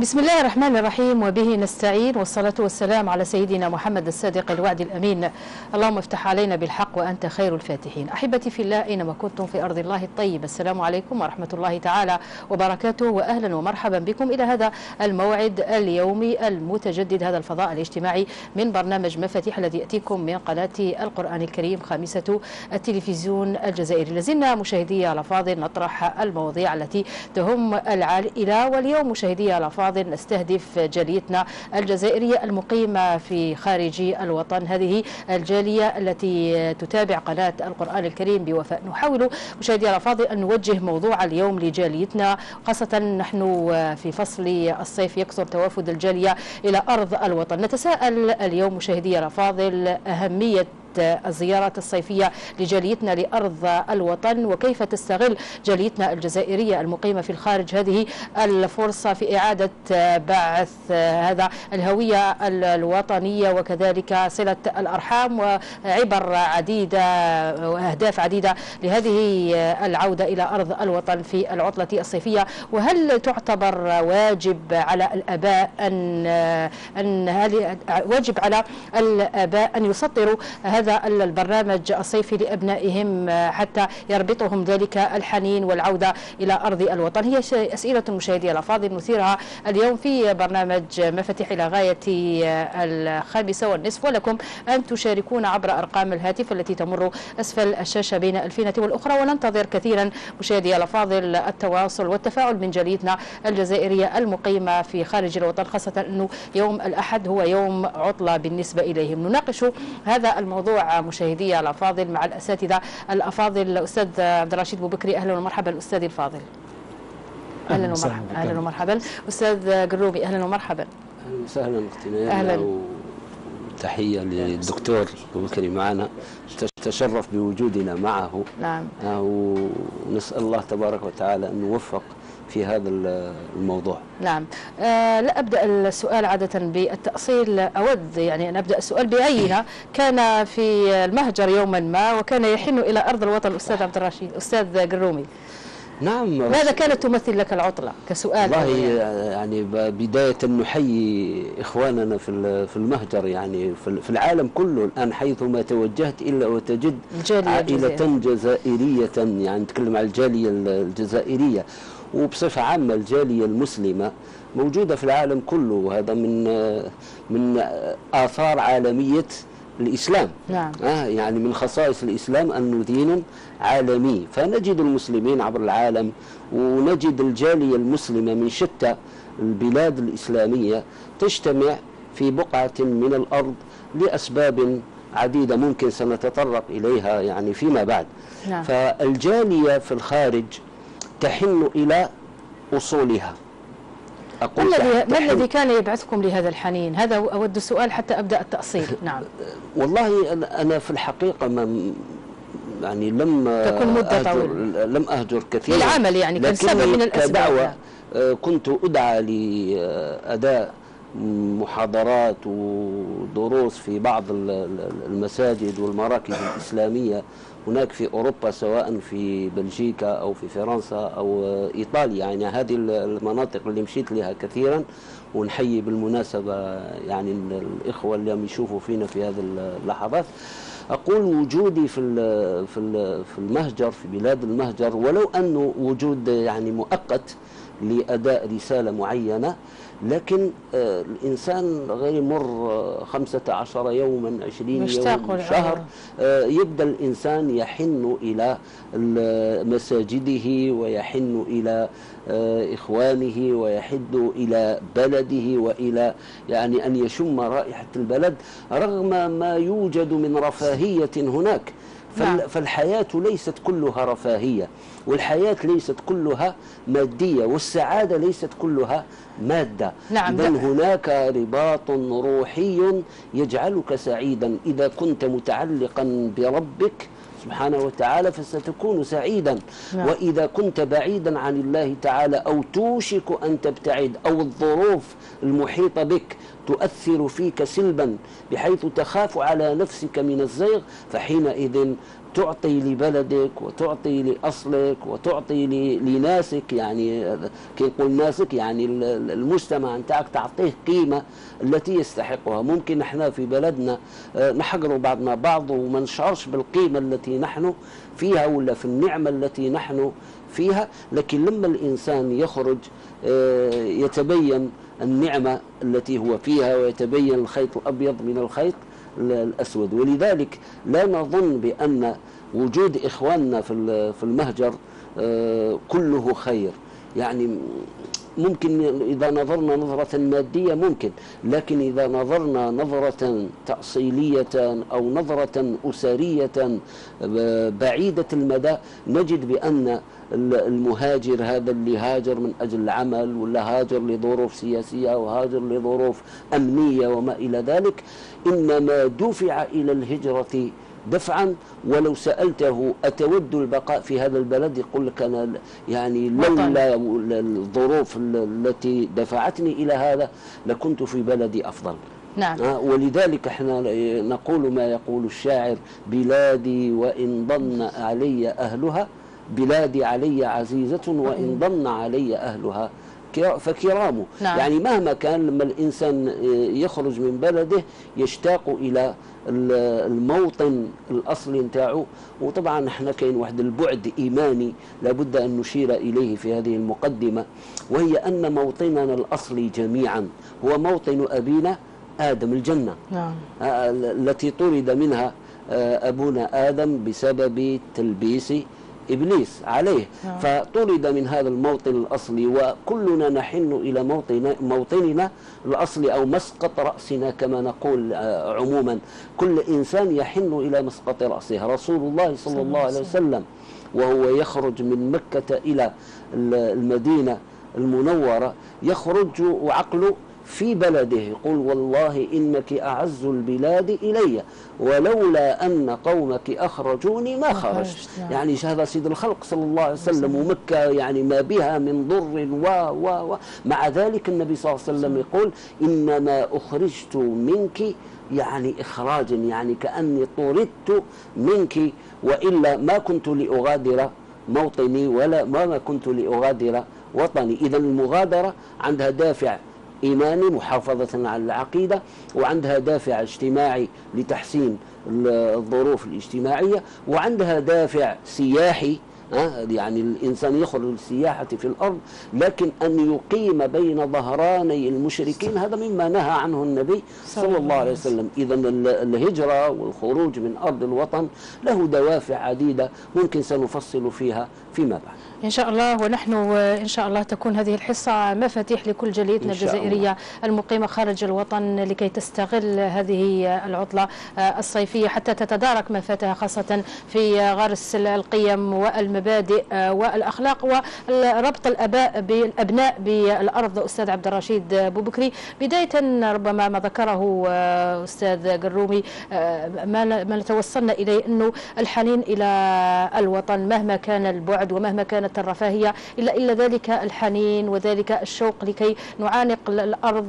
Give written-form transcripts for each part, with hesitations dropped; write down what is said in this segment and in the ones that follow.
بسم الله الرحمن الرحيم، وبه نستعين، والصلاة والسلام على سيدنا محمد الصادق الوعد الأمين. اللهم افتح علينا بالحق وأنت خير الفاتحين. أحبتي في الله أينما كنتم في أرض الله الطيب، السلام عليكم ورحمة الله تعالى وبركاته، وأهلا ومرحبا بكم إلى هذا الموعد اليومي المتجدد، هذا الفضاء الاجتماعي من برنامج مفاتيح الذي يأتيكم من قناة القرآن الكريم خامسة التلفزيون الجزائري. لازلنا مشاهدي الأفاضل نطرح المواضيع التي تهم العائلة، واليوم مشاهدي الأفاضل نستهدف جاليتنا الجزائرية المقيمة في خارج الوطن، هذه الجالية التي تتابع قناة القرآن الكريم بوفاء. نحاول مشاهدي الأفاضل أن نوجه موضوع اليوم لجاليتنا، خاصة نحن في فصل الصيف يكثر توافد الجالية إلى أرض الوطن. نتساءل اليوم مشاهدي الأفاضل أهمية الزيارات الصيفية لجاليتنا لأرض الوطن، وكيف تستغل جاليتنا الجزائرية المقيمة في الخارج هذه الفرصة في إعادة بعث هذا الهوية الوطنية، وكذلك صلة الأرحام، وعبر عديدة وأهداف عديدة لهذه العودة إلى أرض الوطن في العطلة الصيفية. وهل تعتبر واجب على الآباء واجب على الآباء أن يسطروا هذا البرنامج الصيفي لأبنائهم حتى يربطهم ذلك الحنين والعودة إلى أرض الوطن؟ هي أسئلة مشاهدي الأفاضل نثيرها اليوم في برنامج مفاتيح إلى غاية 5:30، ولكم أن تشاركون عبر أرقام الهاتف التي تمر أسفل الشاشة بين الفينة والأخرى. وننتظر كثيرا مشاهدي الأفاضل التواصل والتفاعل من جاليتنا الجزائرية المقيمة في خارج الوطن، خاصة أنه يوم الأحد هو يوم عطلة بالنسبة إليهم. نناقش هذا الموضوع مشاهدي الأفاضل مع الأساتذة الأفاضل. الأستاذ عبد الرشيد بوبكري، أهلا ومرحبا أستاذي الفاضل. أهلا ومرحبا. أهلا ومرحبا أستاذ قروبي، أهلا ومرحبا. أهلا وسهلا أختنا، أهلا، تحية للدكتور بوبكري معنا، تشرف بوجودنا معه. نعم، ونسأل الله تبارك وتعالى أن نوفق في هذا الموضوع. نعم. لا أبدأ السؤال عادة بالتأصيل، أود يعني أن أبدأ السؤال بعينة. كان في المهجر يوما ما وكان يحن إلى أرض الوطن أستاذ عبد الرشيد، أستاذ قرومي. نعم. ماذا كانت تمثل لك العطلة كسؤال؟ والله يعني بداية نحيي إخواننا في المهجر، يعني في العالم كله الآن، حيثما توجهت إلا وتجد عائلة جزائرية، يعني نتكلم عن الجالية الجزائرية وبصفة عامة الجالية المسلمة موجودة في العالم كله، وهذا من آثار عالمية الإسلام. نعم. يعني من خصائص الإسلام أنه دين عالمي، فنجد المسلمين عبر العالم، ونجد الجالية المسلمة من شتى البلاد الإسلامية تجتمع في بقعة من الأرض لأسباب عديدة ممكن سنتطرق إليها يعني فيما بعد. نعم. فالجالية في الخارج تحن إلى أصولها. ما الذي كان يبعثكم لهذا الحنين؟ هذا أود السؤال حتى أبدأ التأصيل. نعم. والله أنا في الحقيقة يعني لم أهجر كثيرا للعمل، يعني كان سبب من الأسباب. كدعوة كنت أدعى لأداء محاضرات ودروس في بعض المساجد والمراكز الإسلامية هناك في أوروبا، سواء في بلجيكا أو في فرنسا أو إيطاليا، يعني هذه المناطق اللي مشيت لها كثيرا. ونحيي بالمناسبة يعني الإخوة اللي يشوفوا فينا في هذه اللحظات. أقول وجودي في المهجر، في بلاد المهجر، ولو أنه وجود يعني مؤقت لأداء رسالة معينة، لكن الإنسان غير يمر 15 يوما 20 يوم شهر يبدأ الإنسان يحن إلى مساجده، ويحن إلى إخوانه، ويحن إلى بلده، وإلى يعني أن يشم رائحة البلد رغم ما يوجد من رفاهية هناك. فالحياة ليست كلها رفاهية، والحياة ليست كلها مادية، والسعادة ليست كلها مادة. نعم. بل هناك رباط روحي يجعلك سعيدا. إذا كنت متعلقا بربك سبحانه وتعالى فستكون سعيدا. نعم. وإذا كنت بعيدا عن الله تعالى أو توشك أن تبتعد، أو الظروف المحيطة بك تؤثر فيك سلبا بحيث تخاف على نفسك من الزيغ، فحينئذ تعطي لبلدك وتعطي لأصلك وتعطي لناسك، يعني كي نقول ناسك يعني المجتمع نتاعك تعطيه قيمة التي يستحقها. ممكن احنا في بلدنا نحقر بعضنا بعض وما نشعرش بالقيمة التي نحن فيها ولا في النعمة التي نحن فيها، لكن لما الإنسان يخرج يتبين النعمة التي هو فيها ويتبين الخيط الأبيض من الخيط الأسود. ولذلك لا نظن بأن وجود إخواننا في المهجر كله خير، يعني ممكن إذا نظرنا نظرة مادية ممكن، لكن إذا نظرنا نظرة تأصيلية أو نظرة أسرية بعيدة المدى نجد بأن المهاجر هذا اللي هاجر من أجل العمل ولا هاجر لظروف سياسية أو هاجر لظروف أمنية وما إلى ذلك، إنما دفع إلى الهجرة دفعا. ولو سألته أتود البقاء في هذا البلد يقول لك أنا يعني لولا الظروف التي دفعتني إلى هذا لكنت في بلدي أفضل. نعم. ولذلك احنا نقول ما يقول الشاعر: بلادي وإن ضن علي أهلها، بلادي علي عزيزة وإن ضن علي أهلها فكرامه. نعم. يعني مهما كان لما الإنسان يخرج من بلده يشتاق إلى الموطن الأصلي نتاعو. وطبعا احنا كاين واحد البعد إيماني لابد أن نشير إليه في هذه المقدمة، وهي أن موطننا الأصلي جميعا هو موطن أبينا آدم، الجنة. نعم. التي طرد منها أبونا آدم بسبب تلبيس إبليس عليه. فطرد من هذا الموطن الأصلي، وكلنا نحن إلى موطننا الأصلي أو مسقط رأسنا كما نقول عموما. كل إنسان يحن إلى مسقط رأسه. رسول الله صلى الله عليه وسلم وهو يخرج من مكة إلى المدينة المنورة يخرج وعقله في بلده، يقول: والله إنك أعز البلاد إلي ولولا أن قومك أخرجوني ما خرجت. يعني هذا سيد الخلق صلى الله عليه وسلم، ومكة يعني ما بها من ضر مع ذلك النبي صلى الله عليه وسلم يقول: إنما أخرجت منك يعني إخراجا، يعني كأني طردت منك، وإلا ما كنت لأغادر موطني ولا ما كنت لأغادر وطني. إذا المغادرة عندها دافع إيماني محافظة على العقيدة، وعندها دافع اجتماعي لتحسين الظروف الاجتماعية، وعندها دافع سياحي يعني الإنسان يخرج للسياحة في الأرض، لكن أن يقيم بين ظهراني المشركين هذا مما نهى عنه النبي صلى الله عليه وسلم. إذا الهجرة والخروج من أرض الوطن له دوافع عديدة ممكن سنفصل فيها فيما بعد إن شاء الله. ونحن إن شاء الله تكون هذه الحصة مفاتيح لكل جاليتنا الجزائرية المقيمة خارج الوطن لكي تستغل هذه العطلة الصيفية حتى تتدارك ما فاتها، خاصة في غرس القيم والمبادئ والأخلاق وربط الآباء بالأبناء بالأرض. أستاذ عبد الرشيد بوبكري، بداية ربما ما ذكره أستاذ قرومي ما توصلنا إليه أنه الحنين إلى الوطن مهما كان البعد ومهما كانت الرفاهية إلا ذلك الحنين وذلك الشوق لكي نعانق الأرض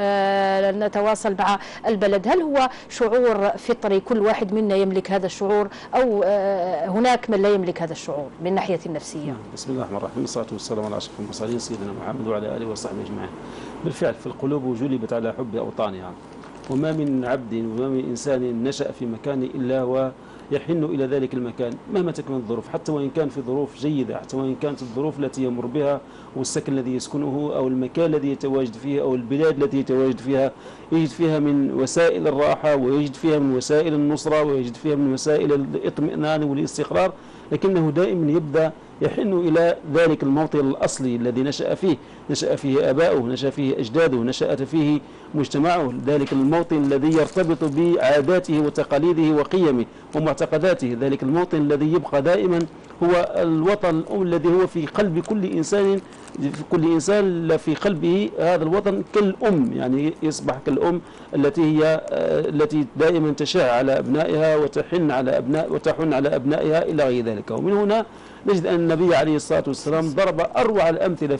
ونتواصل مع البلد. هل هو شعور فطري كل واحد منا يملك هذا الشعور، أو هناك من لا يملك هذا الشعور من ناحية النفسية؟ بسم الله الرحمن الرحيم، والصلاة والسلام على أشرف المرسلين سيدنا محمد وعلى آله وصحبه أجمعين. بالفعل في القلوب جلبت على حب أوطانها، وما من عبد وما من إنسان نشأ في مكان إلا ويحن إلى ذلك المكان مهما تكون الظروف، حتى وإن كان في ظروف جيدة، حتى وإن كانت الظروف التي يمر بها والسكن الذي يسكنه أو المكان الذي يتواجد فيه أو البلاد التي يتواجد فيها، يجد فيها من وسائل الراحة ويجد فيها من وسائل النصرة ويجد فيها من وسائل الاطمئنان والاستقرار، لكنه دائما يبدأ يحن إلى ذلك الموطن الأصلي الذي نشأ فيه، نشأ فيه آباؤه، نشأ فيه أجداده، نشأت فيه مجتمعه، ذلك الموطن الذي يرتبط بعاداته وتقاليده وقيمه ومعتقداته، ذلك الموطن الذي يبقى دائما هو الوطن الأم الذي هو في قلب كل إنسان، في كل إنسان في قلبه هذا الوطن كالأم، يعني يصبح كالأم التي دائما تشع على أبنائها وتحن على أبنائها إلى غير ذلك. ومن هنا نجد أن النبي عليه الصلاة والسلام ضرب أروع الأمثلة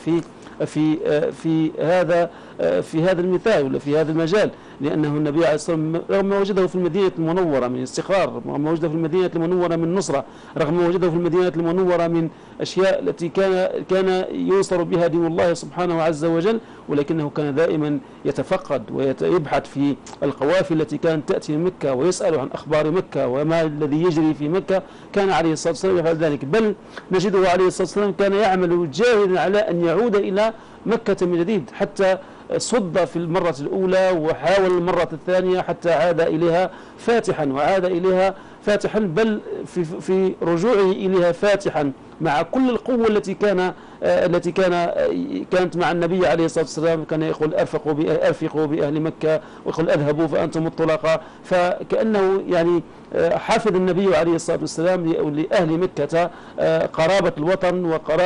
في هذا المثال ولا في هذا المجال، لأنه النبي عليه الصلاة والسلام رغم ما وجده في المدينة المنورة من استقرار، رغم ما وجده في المدينة المنورة من نصرة، رغم ما وجده في المدينة المنورة من أشياء التي كان ينصر بها دين الله سبحانه عز وجل، ولكنه كان دائما يتفقد ويبحث في القوافل التي كانت تأتي من مكة ويسأل عن أخبار مكة وما الذي يجري في مكة. كان عليه الصلاة والسلام يفعل ذلك، بل نجده عليه الصلاة والسلام كان يعمل جاهدا على أن يعود إلى مكة من جديد، حتى صد في المرة الأولى وحاول المرة الثانية حتى عاد إليها فاتحا، وعاد إليها فاتحا، بل في رجوعه إليها فاتحا مع كل القوة التي كانت مع النبي عليه الصلاة والسلام. كان يقول أرفقوا بأهل مكة، ويقول أذهبوا فأنتم الطلقاء، فكأنه يعني حافظ النبي عليه الصلاة والسلام لأهل مكة قرابة الوطن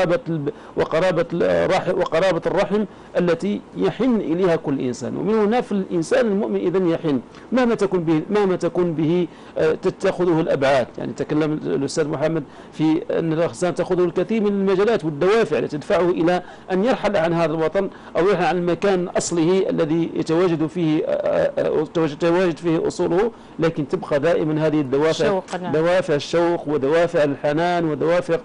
وقرابة الرحم التي يحن إليها كل إنسان. ومن هنا في الإنسان المؤمن إذن يحن مهما تكون به تأخذه الأبعاد. يعني تكلم الأستاذ محمد في أن الإنسان تأخذه الكثير من المجالات والدوافع التي تدفعه إلى أن يرحل عن هذا الوطن أو يرحل عن المكان أصله الذي يتواجد فيه أصوله، لكن تبقى دائما هذه الدوافع، دوافع الشوق ودوافع الحنان ودوافع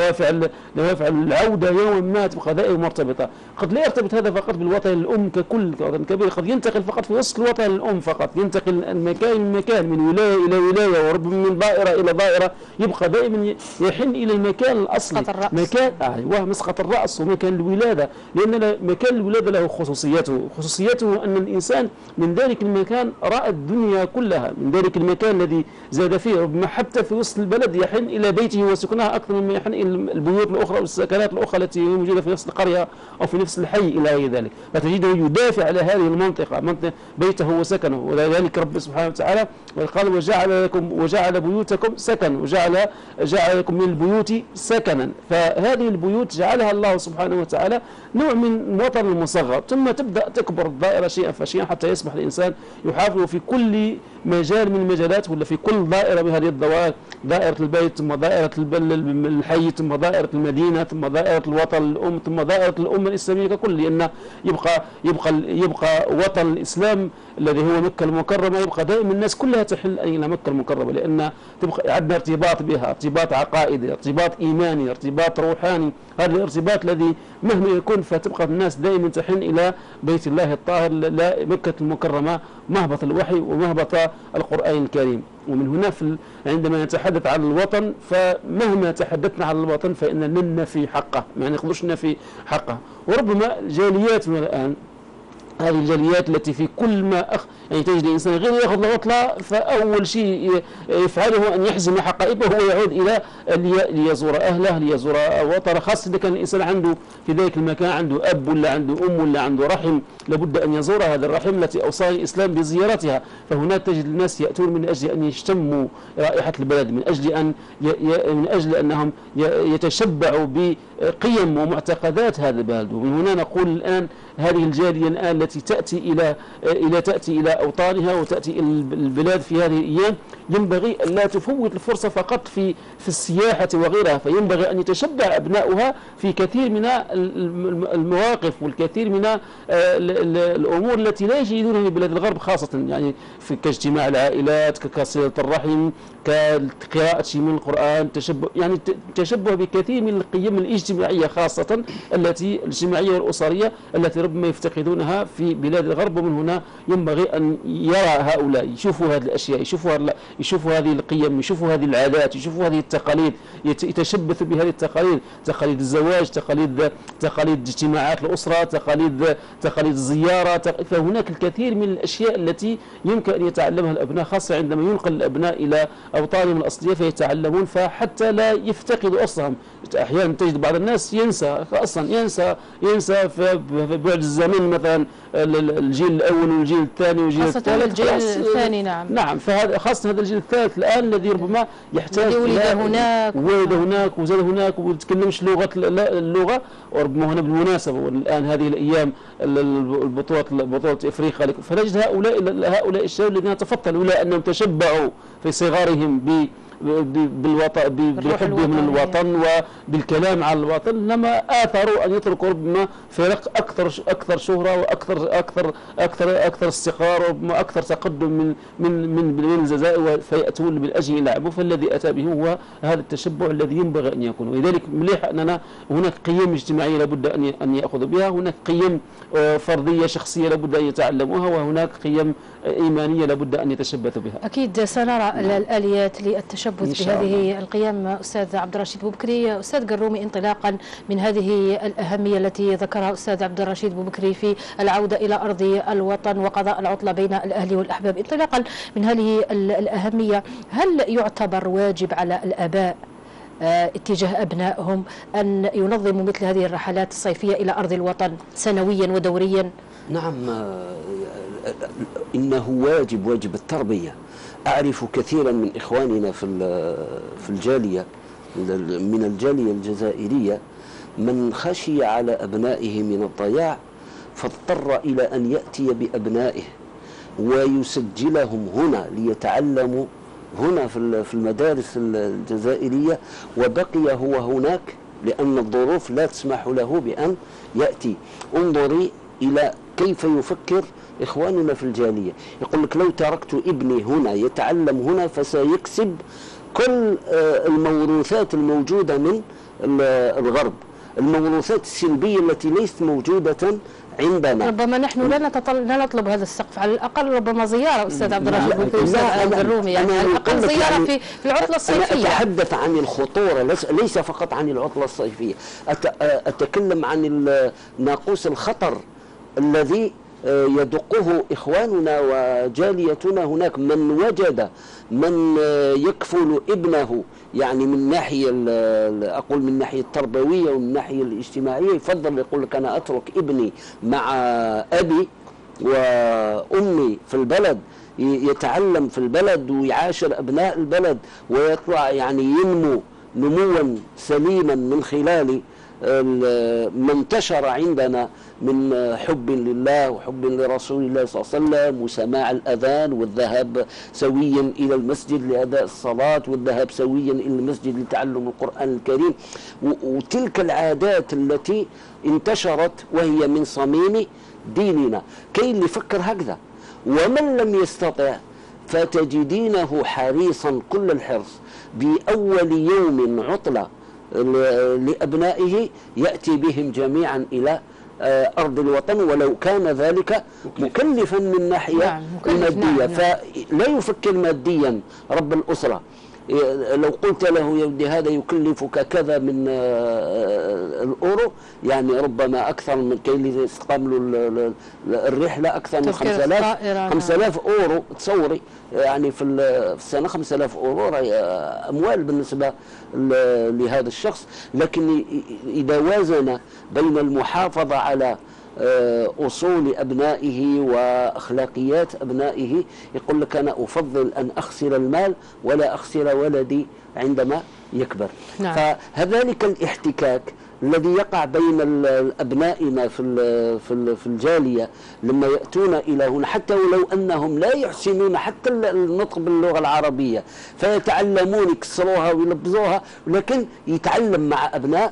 العودة يوم ما تبقى دائما مرتبطة. قد لا يرتبط هذا فقط بالوطن الأم ككل كوطن كبير، قد ينتقل فقط في وسط الوطن الأم فقط، ينتقل المكان من مكان، من ولاية إلى ولاية، وربما من دائرة إلى دائرة، يبقى دائما يحن إلى المكان الأصلي، مكان مسقط الرأس ومكان الولادة، لأن مكان الولادة له خصوصيته أن الإنسان من ذلك المكان رأى الدنيا كلها، من ذلك المكان الذي زاد فيه، ربما حتى في وسط البلد يحن إلى بيته وسكنها أكثر مما يحن إلى البيوت الأخرى والسكنات الأخرى التي موجودة في نفس القرية أو في نفس الحي إلى غير ذلك، فتجده يدافع على هذه المنطقة بيته وسكنه. ولذلك رب سبحانه وتعالى قال وجعل بيوتكم سكن، وجعل لكم من البيوت سكنا، فهذه البيوت جعلها الله سبحانه وتعالى نوع من وطن المصغر، ثم تبدأ تكبر الدائرة شيئا فشيئا حتى يصبح الإنسان يحافظ في كل مجال من المجالات، ولا في كل دائرة من هذه الدوائر، دائرة البيت ثم دائرة الحي ثم دائرة المدينة ثم دائرة الوطن الأم ثم دائرة الأمة الإسلامية ككل، لأن يبقى وطن الإسلام الذي هو مكة المكرمة، يبقى دائما الناس كلها تحل إلى مكة المكرمة، لأن تبقى عندنا ارتباط بها، ارتباط عقائدي، ارتباط إيماني، ارتباط روحاني، هذا الارتباط الذي مهما يكون فتبقى الناس دائما تحن إلى بيت الله الطاهر، لا مكة المكرمة مهبط الوحي ومهبط القرآن الكريم. ومن هنا عندما نتحدث عن الوطن، فمهما تحدثنا عن الوطن فإننا لن نفي حقه، ما نقدرش نفي حقه. وربما جالياتنا الآن، هذه الجاليات التي في كل ما يعني تجد الإنسان غير يأخذ العطلة، فأول شيء يفعله أن يحزم حقائبه ويعود إلى ليزور أهله، ليزور وطنه، خاصة إذا كان الإنسان عنده في ذلك المكان عنده أب ولا عنده أم ولا عنده رحم، لابد أن يزور هذا الرحم التي أوصاه الإسلام بزيارتها. فهنا تجد الناس يأتون من أجل أن يشتموا رائحة البلد، من أجل أنهم يتشبعوا بقيم ومعتقدات هذا البلد. ومن هنا نقول الآن هذه الجالية الآن التي تأتي إلى أوطانها وتأتي إلى البلاد في هذه الأيام، ينبغي أن لا تفوت الفرصة فقط في السياحة وغيرها، فينبغي أن يتشبع أبناؤها في كثير من المواقف والكثير من الأمور التي لا يجدونها في بلاد الغرب، خاصة يعني كاجتماع العائلات، كصلة الرحم، كقراءة شيء من القرآن، تشبه بكثير من القيم الاجتماعية، خاصة الاجتماعية والأسرية التي ربما يفتقدونها في بلاد الغرب. ومن هنا ينبغي أن يرى هؤلاء، يشوفوا هذه الأشياء، يشوفوا هذه القيم، يشوفوا هذه العادات، يشوفوا هذه التقاليد، يتشبثوا بهذه التقاليد، تقاليد الزواج، تقاليد اجتماعات الأسرة، تقاليد الزيارة. فهناك الكثير من الأشياء التي يمكن أن يتعلمها الأبناء، خاصة عندما ينقل الأبناء إلى أوطانهم الأصلية فيتعلمون، فحتى لا يفتقدوا أصلهم. أحيانا تجد بعض الناس ينسى في بعد الزمن مثلا الجيل الأول والجيل الثاني والجيل الثالث، خاصة الجيل الثاني. نعم، فهذا خاصة هذا الجيل الثالث الآن الذي ربما يحتاج ولد هناك ولد هناك وزاد هناك وما يتكلمش اللغة. وربما هنا بالمناسبة الآن هذه الأيام بطولة إفريقيا، فنجد هؤلاء الشباب الذين تفضلوا إلى أنهم تشبعوا في صغارهم بحبهم للوطن وبالكلام على الوطن، لما آثروا أن يتركوا ربما فرق أكثر شهرة وأكثر استقرار وأكثر تقدم من الجزائر، فيأتون بالأجل يلعبوا. فالذي أتى به هو هذا التشبع الذي ينبغي أن يكون. ولذلك مليح أننا هناك قيم اجتماعية لابد أن يأخذوا بها، هناك قيم فردية شخصية لابد أن يتعلموها، وهناك قيم إيمانية لابد أن يتشبثوا بها. أكيد سنرى الآليات للتشبث بهذه القيم. أستاذ عبد الرشيد بوبكري، أستاذ قرومي، انطلاقا من هذه الأهمية التي ذكرها أستاذ عبد الرشيد بوبكري في العودة إلى أرض الوطن وقضاء العطلة بين الأهل والأحباب، انطلاقا من هذه الأهمية، هل يعتبر واجب على الآباء اتجاه أبنائهم أن ينظموا مثل هذه الرحلات الصيفية إلى أرض الوطن سنويا ودوريا؟ نعم، إنه واجب التربية. أعرف كثيرا من إخواننا في الجالية من الجالية الجزائرية من خشي على أبنائه من الضياع فاضطر إلى أن يأتي بأبنائه ويسجلهم هنا ليتعلموا هنا في المدارس الجزائرية، وبقي هو هناك لأن الظروف لا تسمح له بأن يأتي. انظري إلى كيف يفكر إخواننا في الجالية، يقول لك لو تركت ابني هنا يتعلم هنا فسيكسب كل الموروثات الموجودة من الغرب، الموروثات السلبية التي ليست موجودة عندنا. ربما نحن لا نطلب هذا السقف، على الأقل ربما زيارة أستاذ عبد الرشيد بوبكري، أستاذ القرومي، يعني على الأقل زيارة في العطلة الصيفية. أنا أتحدث عن الخطورة، ليس فقط عن العطلة الصيفية، أتكلم عن ناقوس الخطر الذي يدقه إخواننا وجاليتنا هناك. من وجد من يكفل ابنه، يعني من ناحية أقول من ناحية التربوية ومن ناحية الاجتماعية، يفضل يقول لك أنا أترك ابني مع أبي وأمي في البلد يتعلم في البلد ويعاشر أبناء البلد ويطلع يعني ينمو نموا سليما من خلال ما انتشر عندنا من حب لله وحب لرسول الله صلى الله عليه وسلم وسماع الأذان والذهاب سويا إلى المسجد لأداء الصلاة والذهاب سويا إلى المسجد لتعلم القرآن الكريم، وتلك العادات التي انتشرت وهي من صميم ديننا. كي اللي يفكر هكذا، ومن لم يستطع فتجدينه حريصا كل الحرص بأول يوم عطلة لأبنائه يأتي بهم جميعا إلى أرض الوطن، ولو كان ذلك مكلفا من ناحية المادية. فلا يفكر ماديا رب الأسرة. لو قلت له يا ودي هذا يكلفك كذا من الأورو، يعني ربما أكثر من كي يستقبلوا الرحلة أكثر من 5000 أورو. تصوري يعني في السنة 5000 أورو أموال بالنسبة لهذا الشخص. لكن إذا وازن بين المحافظة على أصول أبنائه وأخلاقيات أبنائه، يقول لك أنا أفضل أن أخسر المال ولا أخسر ولدي عندما يكبر. نعم. فذلك الاحتكاك الذي يقع بين أبنائنا في الجالية لما يأتون إلى هنا، حتى ولو أنهم لا يحسنون حتى النطق باللغة العربية فيتعلمون يكسروها ويلبزوها، ولكن يتعلم مع أبناء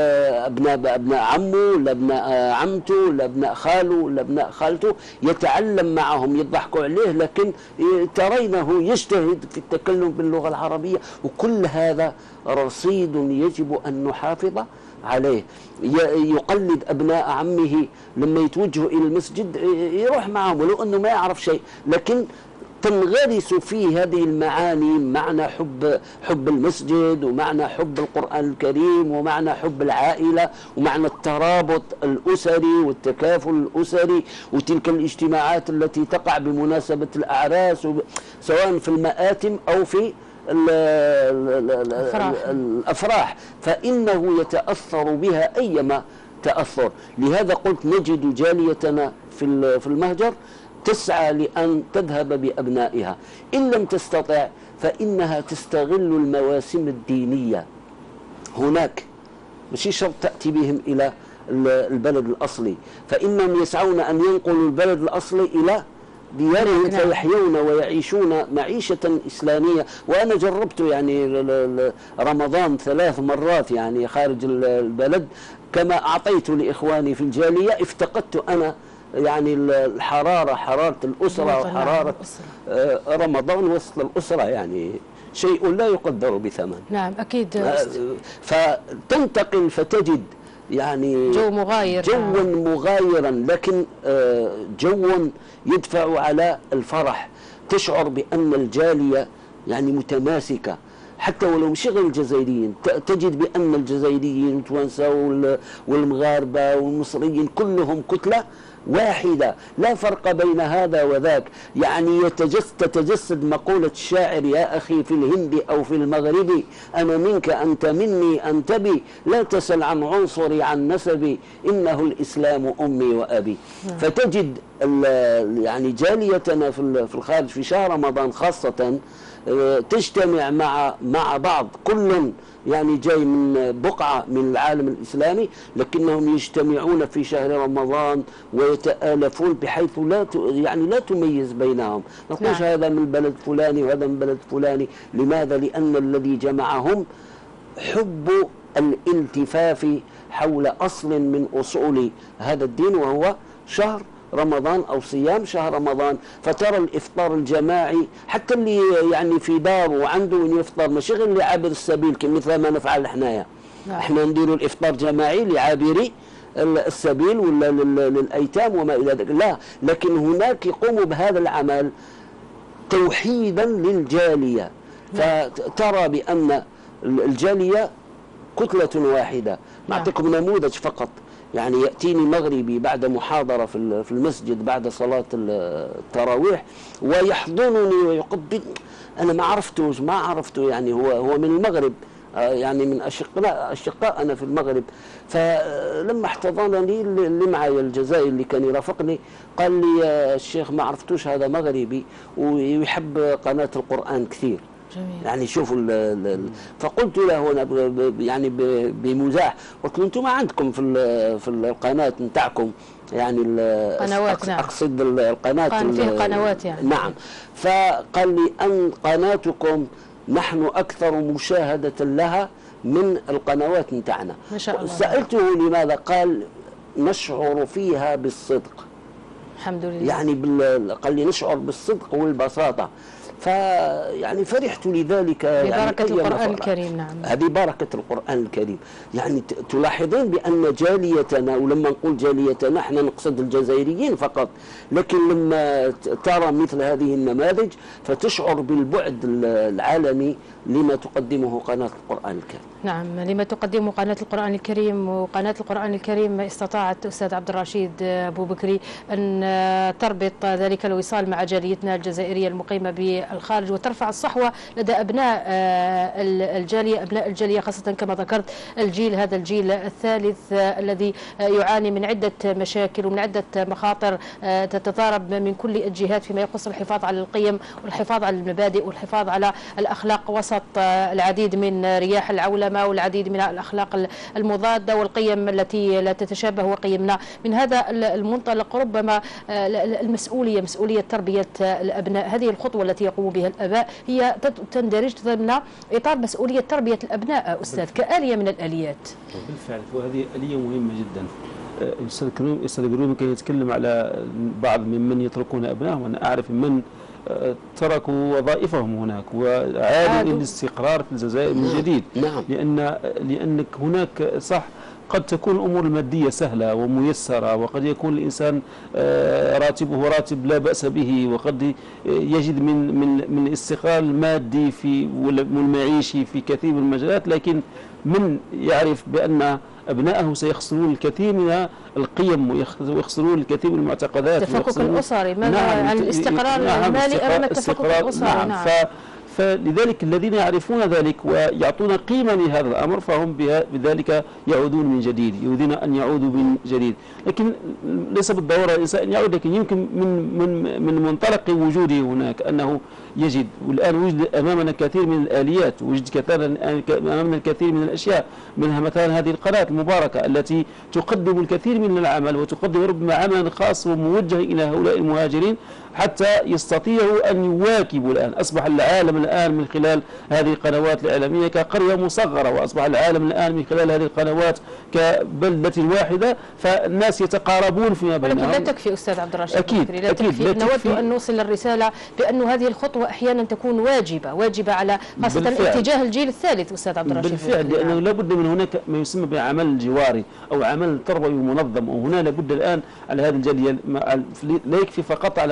عمه ولا أبناء عمته ولا أبناء خاله ولا أبناء خالته، يتعلم معهم يضحكوا عليه، لكن ترينه يجتهد في التكلم باللغة العربية. وكل هذا رصيد يجب أن نحافظ عليه. يقلد أبناء عمه لما يتوجهوا إلى المسجد يروح معهم ولو أنه ما يعرف شيء، لكن تنغرس فيه هذه المعاني، معنى حب المسجد ومعنى حب القرآن الكريم ومعنى حب العائلة ومعنى الترابط الأسري والتكافل الأسري وتلك الاجتماعات التي تقع بمناسبة الأعراس سواء في المآتم أو في الأفراح، فإنه يتأثر بها أيما تأثر. لهذا قلت نجد جاليتنا في المهجر تسعى لأن تذهب بأبنائها، إن لم تستطع فإنها تستغل المواسم الدينية هناك، مش شرط تأتي بهم إلى البلد الأصلي، فإنهم يسعون أن ينقلوا البلد الأصلي إلى ديارهم فيحيون ويعيشون معيشة إسلامية. وأنا جربت يعني رمضان 3 مرات يعني خارج البلد، كما أعطيت لإخواني في الجالية افتقدت أنا يعني حرارة الأسرة وحرارة رمضان وسط الأسرة، يعني شيء لا يقدر بثمن. نعم أكيد. فتنتقل فتجد يعني جو مغاير، جوا مغايرا، لكن جو يدفع على الفرح. تشعر بأن الجالية يعني متماسكة، حتى ولو مش غير الجزائريين، تجد بأن الجزائريين والتوانسة والمغاربة والمصريين كلهم كتلة واحدة، لا فرق بين هذا وذاك. يعني تتجسد مقولة الشاعر: يا أخي في الهند أو في المغرب، أنا منك أنت مني أنت بي، لا تسل عن عنصري عن نسبي، إنه الإسلام أمي وأبي. فتجد يعني جاليتنا في الخارج في شهر رمضان خاصة تجتمع مع بعض، كل يعني جاي من بقعة من العالم الإسلامي، لكنهم يجتمعون في شهر رمضان ويتآلفون بحيث لا تميز بينهم. ما تقولش هذا من بلد فلاني وهذا من بلد فلاني. لماذا؟ لأن الذي جمعهم حب الالتفاف حول أصل من أصول هذا الدين، وهو شهر رمضان أو صيام شهر رمضان. فترى الإفطار الجماعي، حتى اللي يعني في دار وعنده أن يفطر، مش غير لعابر السبيل مثل ما نفعل حنايا. احنا نديروا الإفطار جماعي لعابري السبيل ولا للأيتام وما إلى ذلك، لا، لكن هناك يقوموا بهذا العمل توحيدا للجالية. فترى بأن الجالية كتلة واحدة. نعطيكم نموذج فقط. يعني يأتيني مغربي بعد محاضرة في المسجد بعد صلاة التراويح ويحضنني ويقبل. أنا ما عرفته يعني هو من المغرب، يعني من أشقاء أنا في المغرب. فلما احتضنني اللي معي الجزائري اللي كان يرافقني قال لي: يا الشيخ ما عرفتوش هذا مغربي ويحب قناة القرآن كثير. جميل. يعني شوفوا فقلت له أنا يعني بمزاح، قلت له: أنتم ما عندكم في القناة نتاعكم يعني قنوات؟ نعم. أقصد القناة فيه قنوات يعني. نعم. فقال لي: أن قناتكم نحن أكثر مشاهدة لها من القنوات نتاعنا. ما شاء الله. سألته لماذا؟ قال: نشعر فيها بالصدق. الحمد لله. يعني قال لي: نشعر بالصدق والبساطة. فيعني فرحت لذلك. ببركة القرآن الكريم. نعم، هذه بركة القرآن الكريم. يعني تلاحظين بأن جاليتنا، ولما نقول جاليتنا احنا نقصد الجزائريين فقط، لكن لما ترى مثل هذه النماذج فتشعر بالبعد العالمي لما تقدمه قناة القرآن الكريم. نعم، لما تقدمه قناة القرآن الكريم. وقناة القرآن الكريم استطاعت أستاذ عبد الرشيد أبو بكري أن تربط ذلك الوصال مع جاليتنا الجزائرية المقيمة بالخارج، وترفع الصحوة لدى أبناء الجالية خاصة كما ذكرت هذا الجيل الثالث الذي يعاني من عدة مشاكل ومن عدة مخاطر تتضارب من كل الجهات فيما يخص الحفاظ على القيم والحفاظ على المبادئ والحفاظ على الأخلاق وسط العديد من رياح العولمة والعديد من الأخلاق المضادة والقيم التي لا تتشابه وقيمنا. من هذا المنطلق ربما مسؤولية تربية الأبناء، هذه الخطوة التي يقوم بها الآباء هي تندرج ضمن إطار مسؤولية تربية الأبناء أستاذ كآلية من الآليات. بالفعل، وهذه آلية مهمة جدا. الأستاذ قرومي كان يتكلم على بعض ممن يتركون أبنائهم. أنا أعرف من تركوا وظائفهم هناك وعادوا للاستقرار في الجزائر من جديد. نعم. لأنك هناك صح قد تكون الأمور المادية سهلة وميسرة، وقد يكون الإنسان راتبه راتب لا بأس به، وقد يجد من استقرار المادي والمعيشي في كثير من المجالات، لكن من يعرف بأن أبنائه سيخسرون الكثير من القيم ويخسرون الكثير من المعتقدات. التفكك الأسري، ماذا عن الاستقرار المالي أمام التفكك الأسري. نعم. فلذلك الذين يعرفون ذلك ويعطون قيمة لهذا الأمر فهم بذلك يعودون من جديد، يريدون أن يعودوا من جديد. لكن ليس بالضرورة الإنسان أن يعود، لكن يمكن من منطلق وجوده هناك أنه يجد. والآن وجد أمامنا كثير من الآليات، وجد أمامنا الكثير من الأشياء، منها مثلا هذه القناة المباركة التي تقدم الكثير من العمل، وتقدم ربما عملا خاص وموجه إلى هؤلاء المهاجرين حتى يستطيعوا أن يواكبوا. الآن أصبح العالم الآن من خلال هذه القنوات الإعلامية كقرية مصغرة، وأصبح العالم الآن من خلال هذه القنوات كبلدة واحدة، فالناس يتقاربون فيما بينهم. ولكن لا تكفي أستاذ عبد الرشيد، أكيد لا تكفي. نود أن نوصل الرسالة بأن هذه الخطوة أحيانا تكون واجبة على خاصة اتجاه الجيل الثالث أستاذ عبد الرشيد. بالفعل، لأنه لابد من هناك ما يسمى بعمل جواري أو عمل تربوي منظم، وهنا لابد الآن على هذه الجالية لا يكفي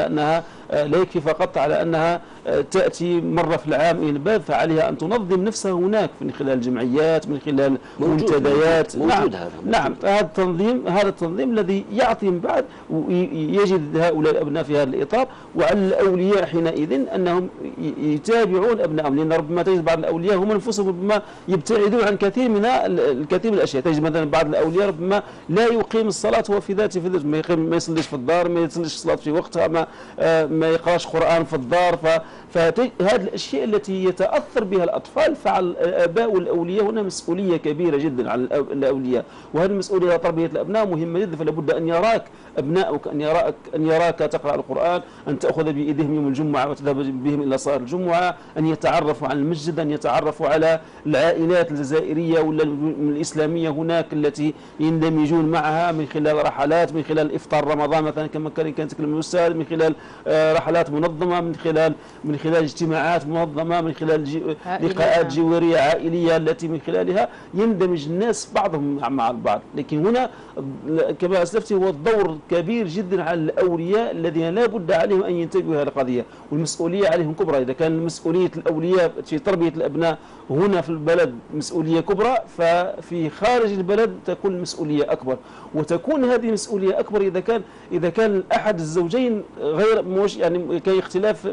فقط على أنها تأتي مرة في العام إلى البلد، فعليها أن تنظم نفسها هناك من خلال جمعيات، من خلال منتديات. نعم، هذا التنظيم الذي يعطي من بعد ويجد هؤلاء الأبناء في هذا الإطار، وعلى الأولياء حينئذ أنهم يتابعون أبنائهم، لأن ربما تجد بعض الأولياء هم أنفسهم ربما يبتعدون عن الكثير من الأشياء. تجد مثلا بعض الأولياء ربما لا يقيم الصلاة هو في ذاته، ما يصليش في الدار، ما يصليش الصلاة في وقتها، ما يقراش قرآن في الدار. فهذه الأشياء التي يتأثر بها الأطفال، فعلى الآباء والأولياء هنا مسؤولية كبيرة جدا على الأولياء، وهذه المسؤولية تربية الأبناء مهمة جدا. فلا بد أن يراك أبنائك، أن يراك تقرأ القرآن، أن تأخذ بإيديهم يوم الجمعة وتذهب بهم إلى صلاة الجمعة، أن يتعرفوا على المسجد، أن يتعرفوا على العائلات الجزائرية ولا الإسلامية هناك التي يندمجون معها من خلال رحلات، من خلال إفطار رمضان مثلا كما كان يتكلم الأستاذ، من خلال رحلات منظمة، من خلال اجتماعات منظمة، من خلال لقاءات جوارية عائلية التي من خلالها يندمج الناس بعضهم مع البعض. لكن هنا كما أسلفت هو الدور كبير جدا على الأولياء الذين لا بد عليهم أن ينتبهوا هذه القضية، والمسؤولية عليهم كبرى. إذا كان مسؤولية الأولياء في تربية الأبناء هنا في البلد مسؤولية كبرى، ففي خارج البلد تكون المسؤولية أكبر، وتكون هذه المسؤولية أكبر إذا كان أحد الزوجين غير يعني كان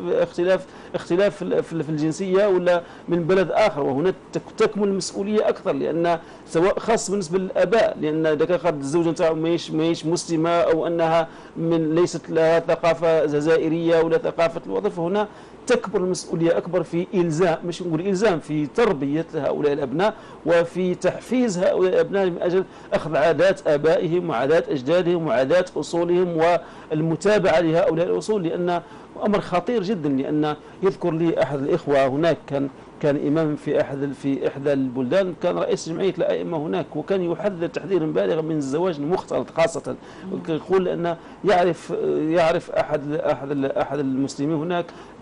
اختلاف في الجنسية ولا من بلد آخر، وهنا تكمن المسؤولية أكثر، لأن سواء خاص بالنسبة للآباء، لأن إذا كانت الزوجة نتاعو ماهيش مسلمة أو أنها ليست لها ثقافة جزائرية ولا ثقافة الوظيفة، هنا تكبر المسؤولية أكبر في إلزام، مش نقول إلزام، في تربية هؤلاء الأبناء وفي تحفيز هؤلاء الأبناء من أجل أخذ عادات آبائهم وعادات أجدادهم وعادات أصولهم والمتابعة لهؤلاء الأصول، لأن أمر خطير جدا. لأن يذكر لي أحد الإخوة هناك كان إمام في إحدى البلدان، كان رئيس جمعية الأئمة هناك، وكان يحذر تحذيرا بالغا من الزواج المختلط خاصة. يقول أن يعرف أحد المسلمين هناك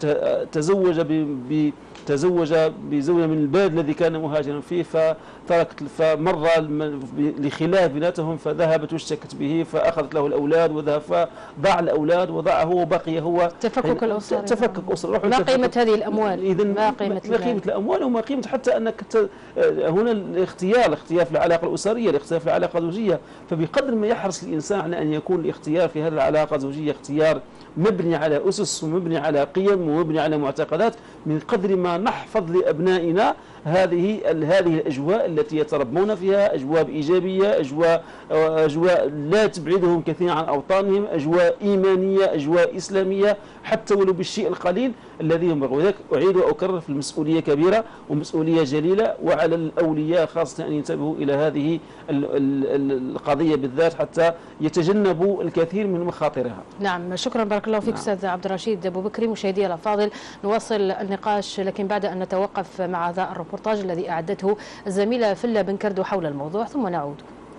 تزوج بزوجة من البلد الذي كان مهاجرا فيه، فمر لخلاف بيناتهم، فذهبت واشتكت به، فأخذت له الأولاد وذهب، فضاع الأولاد وضاعه وبقي هو تفكك أسرة. ما قيمة هذه الأموال؟ إذن ما قيمة الأموال وما قيمة حتى أنك هنا الاختيار في العلاقة الأسرية، الاختيار في العلاقة الزوجية. فبقدر ما يحرص الإنسان على أن يكون الاختيار في هذه العلاقة الزوجية اختيار مبني على أسس ومبني على قيم ومبني على معتقدات، من قدر ما نحفظ لأبنائنا هذه الأجواء التي يتربون فيها، أجواء إيجابية، أجواء لا تبعدهم كثيرا عن أوطانهم، أجواء إيمانية، أجواء إسلامية، حتى ولو بالشيء القليل الذي ينبغي. وذلك أعيد وأكرر في المسؤولية كبيرة ومسؤولية جليلة، وعلى الأولياء خاصة أن ينتبهوا إلى هذه القضية بالذات حتى يتجنبوا الكثير من مخاطرها. نعم، شكرا، بارك الله فيك أستاذ عبد الرشيد أبو بكري. مشاهدي الأفاضل، نواصل النقاش لكن بعد أن نتوقف مع هذا الريبورتاج الذي أعدته الزميلة فيلا بن كردو حول الموضوع، ثم نعود.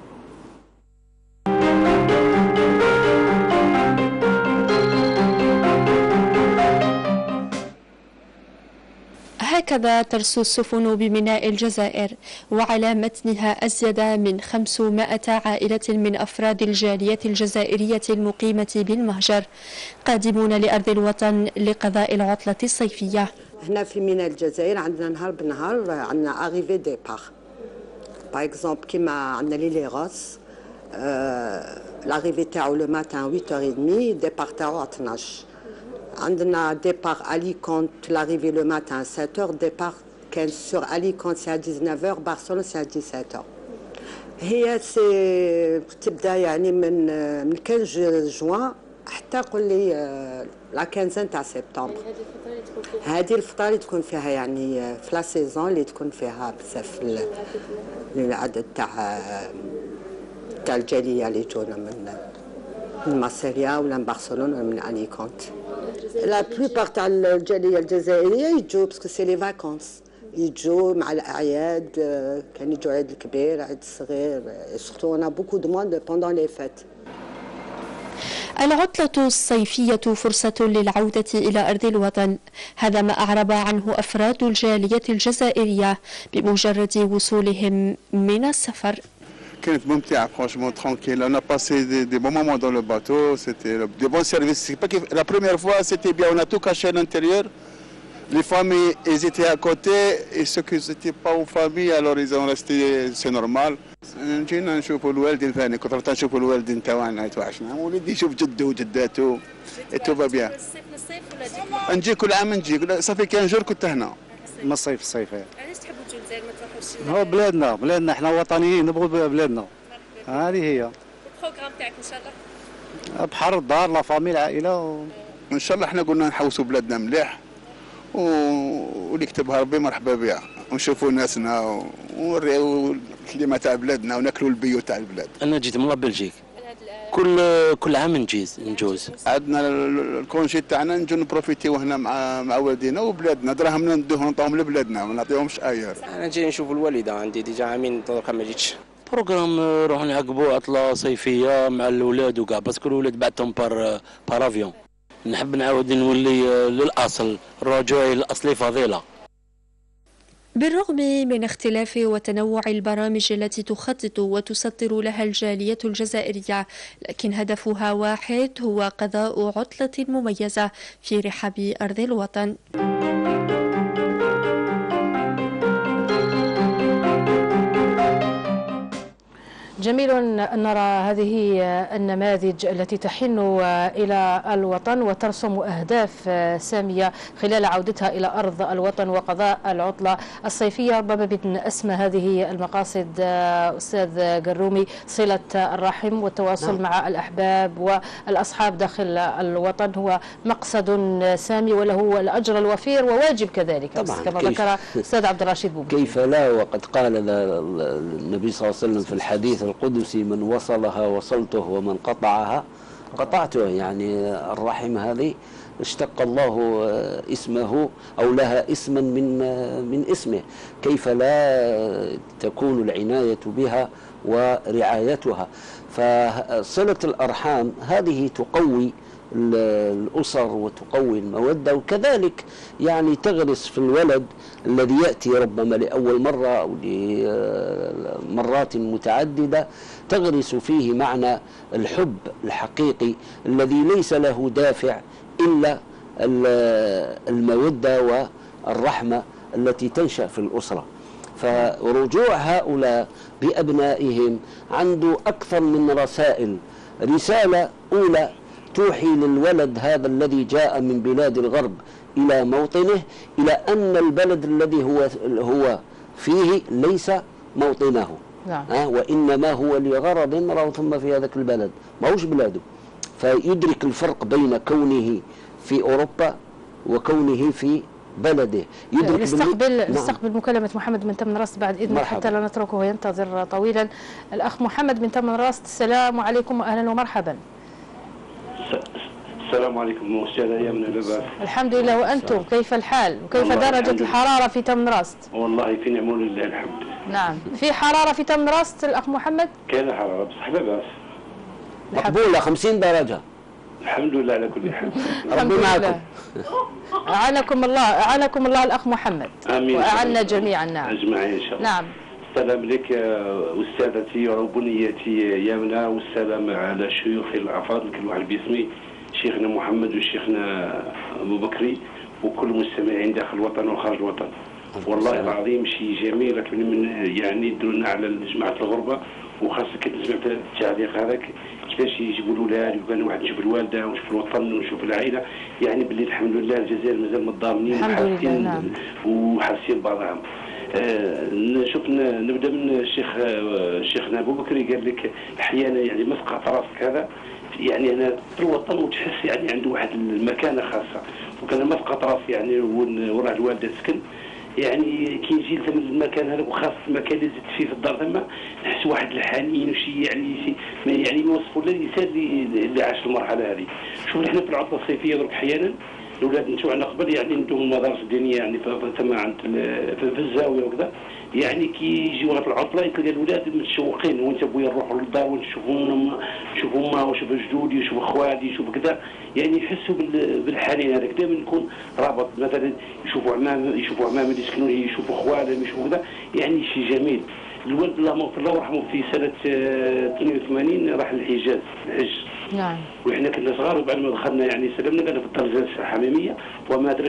هكذا ترسو السفن بميناء الجزائر، وعلى متنها أزيد من 500 عائلة من أفراد الجالية الجزائرية المقيمة بالمهجر، قادمون لأرض الوطن لقضاء العطلة الصيفية. هنا في ميناء الجزائر عندنا نهار بنهار عندنا أغيفي ديبار، باغ اكزومبل كيما عندنا لي غوس لاغيفي تاعو لو ماتان 8h30، ديبار تاعو 12. عندنا départ Alicante, l'arrivée le matin à 7h, départ sur Alicante c'est à 19h, Barcelone c'est à 17h. هي تبدا يعني من 15 جوان حتى قول لي لا 15 تاع سبتمبر. هذه الفتره اللي تكون فيها يعني في لا سيزون اللي تكون فيها بزاف العدد تاع الجاليه اللي يجونا من مارسيليا ولا من برشلونه ولا من اليكونت. لا بلوبار تاع الجاليه الجزائريه يجوا باسكو سي لي فاكونس، يجوا مع الاعياد، كان يجوا عيد الكبير عيد الصغير، سورتو انا بوكو دو موند بوندون لي فيت. العطلة الصيفية فرصة للعودة إلى أرض الوطن، هذا ما أعرب عنه أفراد الجالية الجزائرية بمجرد وصولهم من السفر. كانت ممتعة franchement tranquille. On a passé des bons moments dans le bateau, c'était de bons services. C'est pas que la première fois c'était bien, on a tout caché à l'intérieur. Les familles elles étaient à côté et ceux qui n'étaient pas en famille alors ils ont resté, c'est normal. جينا نشوفوا الوالدين ثاني كثرة نشوفوا الوالدين تاعنا توحشنا، ولدي يشوف جده وجداته تو بيان. نجي كل عام نجي، صافي كان جور كنت هنا. من الصيف الصيف. علاش تحبوا تجوا للجزائر ما تروحوش؟ هو بلادنا احنا وطنيين نبغوا بلادنا. هذه هي. البروغرام تاعك ان شاء الله؟ بحر الدار لا فامي العائله ان شاء الله احنا قلنا نحوسوا بلادنا مليح واللي يكتبها ربي مرحبا بها، ونشوفوا ناسنا ونوريو الكلمه تاع بلادنا وناكلوا البيو تاع البلاد. انا جيت من بلجيك كل عام نجوز. عندنا الكونجي تاعنا نجو نبروفيتيو هنا مع والدينا وبلادنا، دراهمنا ندوهم نعطيهم لبلادنا ما نعطيهمش اير. انا جاي نشوف الوالده عندي ديجا عامين دركا ما جيتش. بروغرام نروح نعقبوا عطله صيفيه مع الاولاد وكاع، باسكو الاولاد بعتهم بار افيون. نحب نعاود نولي للاصل، رجوعي للاصل فضيله. بالرغم من اختلاف وتنوع البرامج التي تخطط وتسطر لها الجالية الجزائرية، لكن هدفها واحد، هو قضاء عطلة مميزة في رحاب أرض الوطن. جميل أن نرى هذه النماذج التي تحن إلى الوطن وترسم أهداف سامية خلال عودتها إلى أرض الوطن وقضاء العطلة الصيفية. ربما من أسمى هذه المقاصد أستاذ قرومي صلة الرحم والتواصل مع الأحباب والأصحاب داخل الوطن هو مقصد سامي وله الأجر الوفير وواجب كذلك كما ذكر أستاذ عبد الرشيد بوبي. كيف لا، وقد قال النبي صلى الله عليه وسلم في الحديث القدسي: من وصلها وصلته ومن قطعها قطعته. يعني الرحم هذه اشتق الله اسمه أو لها اسما من اسمه، كيف لا تكون العناية بها ورعايتها. فصلة الأرحام هذه تقوي الأسر وتقوي المودة، وكذلك يعني تغرس في الولد الذي يأتي ربما لأول مرة أو لمرات متعددة، تغرس فيه معنى الحب الحقيقي الذي ليس له دافع إلا المودة والرحمة التي تنشأ في الأسرة. فرجوع هؤلاء بأبنائهم عنده أكثر من رسائل. رسالة أولى توحي للولد هذا الذي جاء من بلاد الغرب إلى موطنه إلى أن البلد الذي هو فيه ليس موطنه. نعم. وإنما هو لغرض راه ثم في هذاك البلد ماهوش بلاده. فيدرك الفرق بين كونه في أوروبا وكونه في بلده. يدرك نستقبل مكالمة محمد من تمن راست بعد إذنك حتى لا نتركه ينتظر طويلا. الأخ محمد من تمن راست، السلام عليكم وأهلا ومرحبا. السلام عليكم أستاذة يمنى لباس. الحمد لله، وأنتم كيف الحال وكيف درجة الحرارة في تمن راست؟ والله في نعم ولله الحمد. نعم، في حرارة في تمن راست الأخ محمد؟ كان حرارة بصح لا بأس. مقبولة 50 درجة. الحمد لله على كل حال. الحمد لله. أعانكم الله الأخ محمد. آمين. وأعنا جميعا. نعم. أجمعين إن شاء الله. نعم. السلام لك أستاذتي وربنيتي يمنى، والسلام على شيوخ الأفاضل كل واحد باسمي، شيخنا محمد وشيخنا أبو بكري وكل المستمعين داخل الوطن وخارج الوطن. والله العظيم شيء جميل، لكن من يعني يدلنا على جماعة الغربة وخاصة كنسمع في التعليق هذاك كيفاش يجيبوا الاولاد، وكان واحد نشوف الوالده ونشوف الوطن ونشوف العائله، يعني باللي الحمد لله الجزائر مازال متضامنين وحاسين بعضهم. شفنا نبدا من شيخنا ابو بكري قال لك احيانا يعني مسقط راسك هذا يعني انا في الوطن وتحس يعني عنده واحد المكانه خاصه، وكان مسقط راسي يعني وراه الوالده تسكن، يعني كي نجي لثم المكان هذا وخاص المكان اللي زدت فيه في الدار ثم نحس واحد الحنين وشي يعني نوصفوا الانسان اللي عاش المرحله هذه. شوف احنا في العطله الصيفيه درك احيانا الاولاد نتوعنا قبل يعني ندوهم المدارس الدينيه يعني ثم عند في الزاويه وكذا، يعني كي يجيو في العطله تلقى الاولاد متشوقين، وانت بويا نروحوا للدار ونشوفوا امها ونشوف جدودي ونشوف اخواتي ونشوف كذا، يعني يحسوا بالحنين هذاك. دائما نكون رابط مثلا يشوفوا عمام اللي يسكنوا يشوفوا اخوانهم يشوفوا كذا، يعني شيء جميل. الوالد الله يغفر له ويرحمه في سنه 82 راح للحجاز الحج. نعم. وإحنا كنا صغار، وبعد ما دخلنا يعني سلمنا قال في الدرجة الحميمية وما أدرك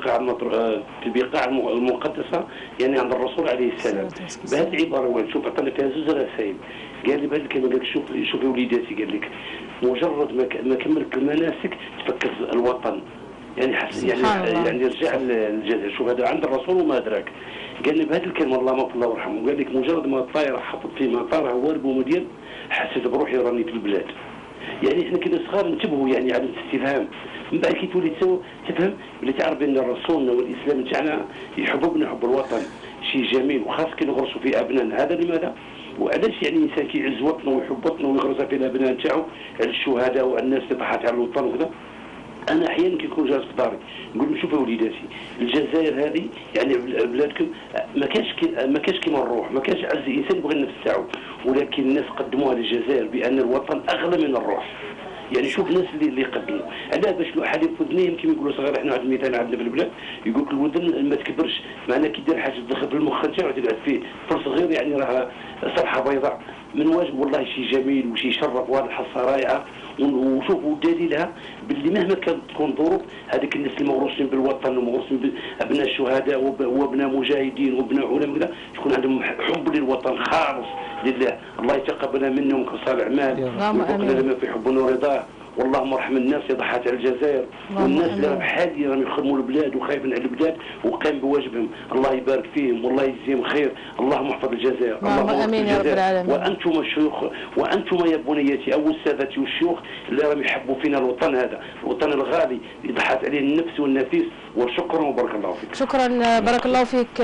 في البقاع المقدسة يعني عند الرسول عليه السلام. بهذه العبارة شوف عطانا فيها زوج رسائل. قال لي بهذه الكلمة قال لك شوفي وليداتي، قال لك مجرد ما كملت المناسك تفكر الوطن، يعني يعني رجع الجزائر. شوف هذا عند الرسول وما أدراك. قال لي بهذه الكلمة الله يغفر له ويرحمه، قال لك مجرد ما الطائرة حطت في مطارها وارب ومدير حسيت بروحي راني في البلاد. يعني احنا كنا صغار ننتبهوا يعني على الاستفهام، من بعد كي تولي تفهم اللي تعرف ان رسولنا والاسلام تاعنا يحببنا حب الوطن شيء جميل، وخاصة كي نغرسوا في ابنائنا. هذا لماذا؟ وعلاش يعني الانسان كيعز وطنه ويحب وطنه ويغرسها في الابناء نتاعو على الشهداء والناس اللي ضحت على الوطن وكذا. انا احيانا كي نكون جالس في داري نقول لهم شوفوا وليداتي الجزائر هذه يعني بلادكم ما كاش كيما الروح، ما كاش عز انسان يبغي النفس تاعو، ولكن الناس قدموها للجزائر بان الوطن اغلى من الروح. يعني شوف الناس اللي يقدموا علاه باش الواحد في ودنيهم كيما يقولوا صغار. احنا واحد المثال عندنا في البلاد يقول لك الودن ما تكبرش، معناه كي دير حاجه تدخل في المخ نتاعو تقعد فيه طفل صغير يعني راه صفحه بيضاء من واجب. والله شيء جميل وشيء يشرف، وهذه الحصه رائعه. وشوفوا دليلها باللي مهما كانت تكون ظروف هذيك الناس الموروثين بالوطن وموروثين بابناء الشهداء وابناء مجاهدين وابناء علماء كذا، تكون عندهم حب للوطن خالص لله. الله يتقبل منهم كصالح اعمال ويبقى لما في حب ورضاه. واللهم ارحم الناس اللي ضحت على الجزائر، والناس اللي راهم حاليا راهم يخدموا البلاد وخايفين على البلاد وقام بواجبهم. الله يبارك فيهم والله يجزيهم خير. اللهم احفظ الجزائر. اللهم امين يا رب العالمين. وانتم الشيوخ وانتم يا بنياتي او السادتي والشيوخ اللي راهم يحبوا فينا الوطن هذا، الوطن الغالي اللي ضحت عليه النفس والنفيس. وشكرا وبارك الله فيك. شكرا بارك الله فيك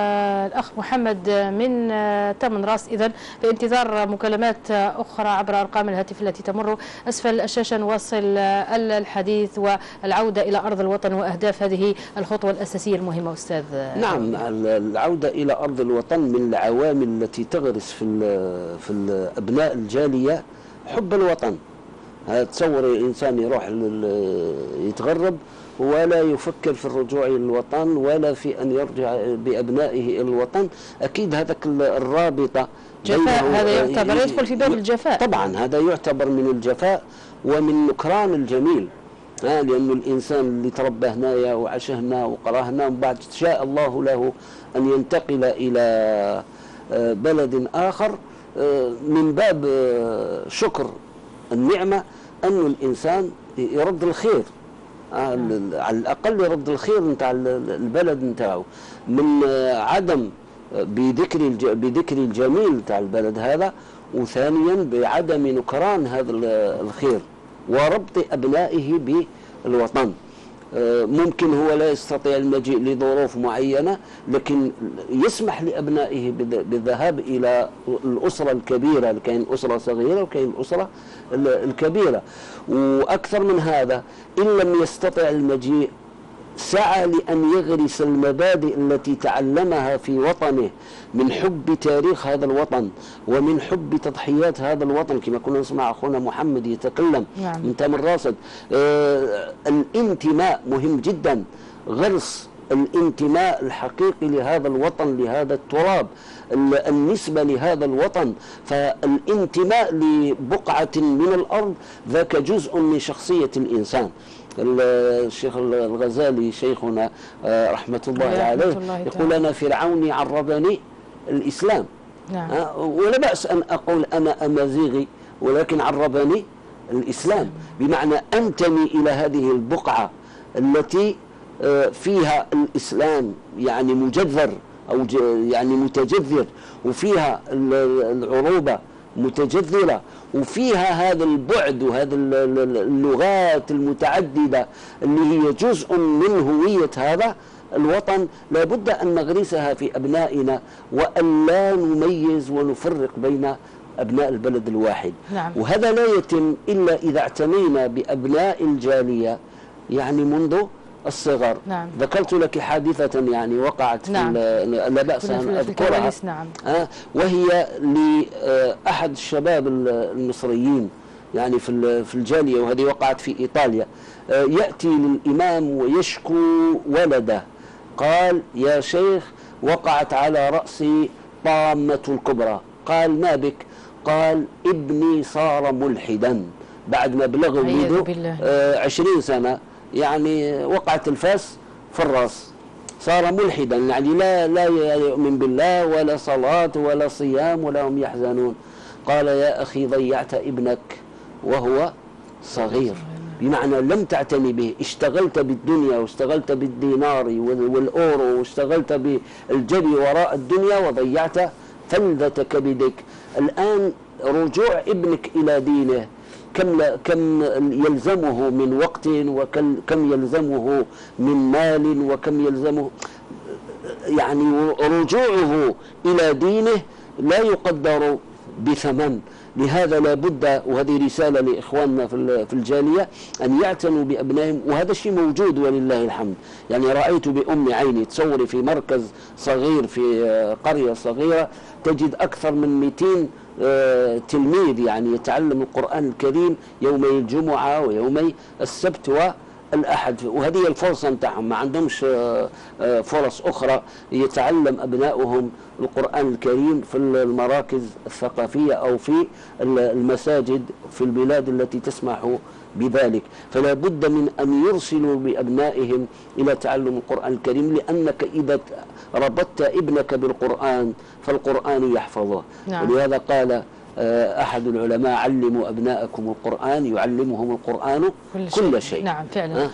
الاخ محمد من تمن راس. اذا في انتظار مكالمات اخرى عبر ارقام الهاتف التي تمر اسفل الشاشه نواصل الحديث والعوده الى ارض الوطن واهداف هذه الخطوه الاساسيه المهمه استاذ. نعم، العوده الى ارض الوطن من العوامل التي تغرس في ابناء الجاليه حب الوطن. تصور انسان يروح يتغرب ولا يفكر في الرجوع إلى الوطن ولا في أن يرجع بأبنائه إلى الوطن، أكيد هذاك الرابطة جفاء. هذا يعتبر يدخل في باب الجفاء. طبعا هذا يعتبر من الجفاء ومن نكران الجميل، لأن الإنسان اللي تربى هنايا وعاش هنا وقرا هنا ومن بعد شاء الله له أن ينتقل إلى بلد آخر من باب شكر النعمة أن الإنسان يرد الخير، على الأقل يرد الخير نتاع البلد نتاعو، من عدم بذكر الجميل نتاع البلد هذا، وثانيا بعدم نكران هذا الخير وربط أبنائه بالوطن. ممكن هو لا يستطيع المجيء لظروف معينة، لكن يسمح لأبنائه بالذهاب إلى الأسرة الكبيرة، كاين أسرة صغيرة وكاين الأسرة الكبيرة. وأكثر من هذا إن لم يستطع المجيء سعى لأن يغرس المبادئ التي تعلمها في وطنه من حب تاريخ هذا الوطن ومن حب تضحيات هذا الوطن، كما كنا نسمع أخونا محمد يتكلم من تامر راصد. الانتماء مهم جدا، غرس الانتماء الحقيقي لهذا الوطن، لهذا التراب، النسبة لهذا الوطن. فالانتماء لبقعة من الأرض ذاك جزء من شخصية الإنسان. الشيخ الغزالي شيخنا رحمة الله عليه يقول أنا فرعوني عربني الإسلام، نعم. ولا بأس أن أقول أنا أمازيغي، ولكن عربني الإسلام، بمعنى أنتمي إلى هذه البقعة التي فيها الإسلام يعني مجذر أو يعني متجذر، وفيها العروبة متجذرة، وفيها هذا البعد وهذا اللغات المتعددة اللي هي جزء من هوية هذا الوطن. لابد أن نغرسها في أبنائنا، وأن لا نميز ونفرق بين أبناء البلد الواحد. نعم. وهذا لا يتم إلا إذا اعتنينا بأبناء الجالية يعني منذ الصغر. نعم. ذكرت لك حادثة يعني وقعت نعم. لا بأس أن أذكرها. نعم. وهي لأحد الشباب المصريين يعني في الجالية، وهذه وقعت في إيطاليا. يأتي للإمام ويشكو ولده، قال: يا شيخ، وقعت على رأسي طامة الكبرى. قال: ما بك؟ قال: ابني صار ملحدا بعد ما بلغ منذ 20 سنة، يعني وقعت الفاس في الراس، صار ملحدا، يعني لا يؤمن بالله ولا صلاة ولا صيام ولا هم يحزنون. قال: يا أخي، ضيعت ابنك وهو صغير، بمعنى لم تعتني به، اشتغلت بالدنيا واشتغلت بالدينار والأورو واشتغلت بالجري وراء الدنيا وضيعت فلذة كبدك. الآن رجوع ابنك إلى دينه كم يلزمه من وقت، وكم يلزمه من مال، وكم يلزمه يعني رجوعه إلى دينه لا يقدر بثمن. لهذا لا بد، وهذه رسالة لإخواننا في الجالية، أن يعتنوا بأبنائهم، وهذا الشيء موجود ولله الحمد. يعني رأيت بأم عيني، تصوري في مركز صغير في قرية صغيرة تجد أكثر من 200 تلميذ يعني يتعلم القرآن الكريم يومي الجمعة ويومي السبت والأحد، وهذه الفرصة نتاعهم، ما عندهمش فرص أخرى يتعلم أبنائهم القرآن الكريم في المراكز الثقافية أو في المساجد في البلاد التي تسمح بذلك. فلا بد من أن يرسلوا بأبنائهم إلى تعلم القرآن الكريم، لأنك إذا ربطت ابنك بالقرآن فالقرآن يحفظه. نعم. ولهذا قال أحد العلماء: علموا أبناءكم القرآن يعلمهم القرآن كل شيء. نعم فعلا.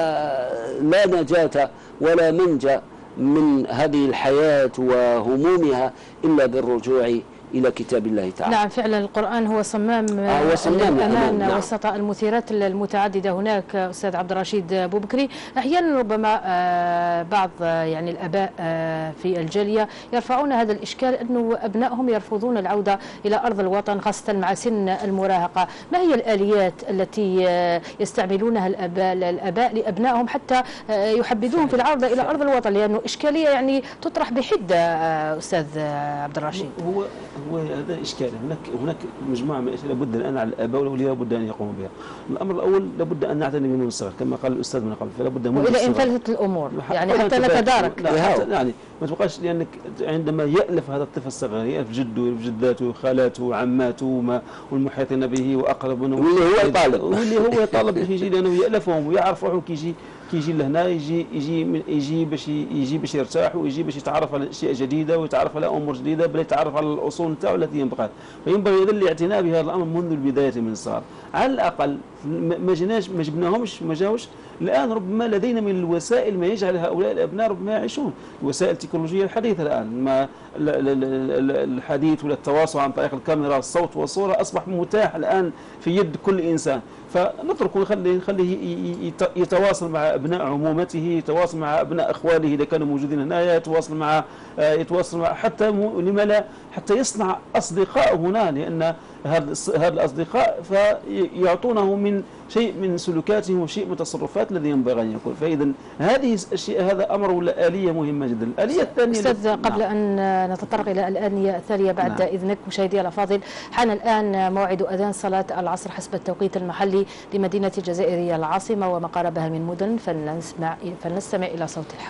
فلا نجاة ولا منجى من هذه الحياة وهمومها إلا بالرجوع إلى كتاب الله تعالى. نعم فعلا، القرآن هو صمام الأمان. نعم. وسط المثيرات المتعددة هناك أستاذ عبد الرشيد بوبكري. أحيانا ربما بعض يعني الآباء في الجالية يرفعون هذا الإشكال، أنه أبنائهم يرفضون العودة إلى أرض الوطن خاصة مع سن المراهقة. ما هي الآليات التي يستعملونها الآباء لأبنائهم حتى يحبذوهم في العودة إلى أرض الوطن؟ لأنه إشكالية يعني تطرح بحدة أستاذ عبد الرشيد. هو هذا إشكال. هناك مجموعة من الأشياء لابد الآن على الآباء والأولياء لابد أن يقوموا بها. الأمر الأول لابد أن نعتني منه الصغر كما قال الأستاذ من قبل، فلا بد من وإذا انفلتت الأمور يعني حتى نتدارك. يعني ما تبقاش، لأنك عندما يألف هذا الطفل الصغير يألف جده ويألف جداته وخالاته وعماته والمحيطين به وأقرب منه، واللي هو يطالب باش يجي، لأنه يألفهم ويعرف روحه كيجي لهنا، يجي باش يرتاح، ويجي باش يتعرف على اشياء جديده ويتعرف على امور جديده، بل يتعرف على الاصول نتاعو التي ينبغي. فينبغي اذا الاعتناء بهذا الامر منذ البدايه من الصغر. على الاقل ما جبناهمش، ما جاوش. الان ربما لدينا من الوسائل ما يجعل هؤلاء الابناء ربما يعيشون، الوسائل التكنولوجيه الحديثه الان، ما الحديث ولا التواصل عن طريق الكاميرا، الصوت والصوره اصبح متاح الان في يد كل انسان. فنتركه نخليه يتواصل مع ابناء عمومته، يتواصل مع ابناء اخوانه اذا كانوا موجودين هنا، يتواصل مع حتى لما لا حتى يصنع اصدقاء هنا، لان هذا الاصدقاء فيعطونه من شيء من سلوكاتهم وشيء من تصرفات الذي ينبغي ان يكون. فاذا هذه الاشياء، هذا امر ولا آلية مهمه جدا. الآلية الثانيه استاذ قبل ان نتطرق الى الآلية الثانيه بعد اذنك مشاهدي الافاضل، حان الان موعد اذان صلاه العصر حسب التوقيت المحلي لمدينه الجزائريه العاصمه وما قاربها من مدن، فلنستمع الى صوت الحق.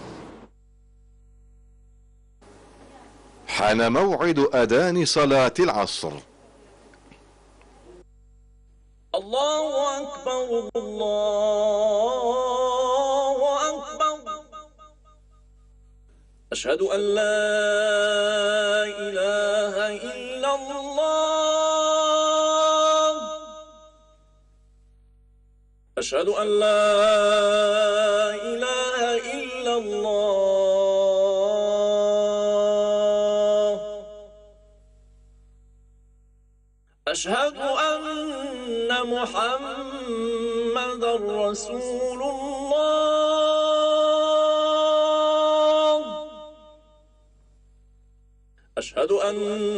حان موعد أذان صلاة العصر. الله أكبر الله أكبر أشهد أن لا إله إلا الله أشهد أن لا إله إلا الله أشهد أن محمدا رسول الله أشهد أن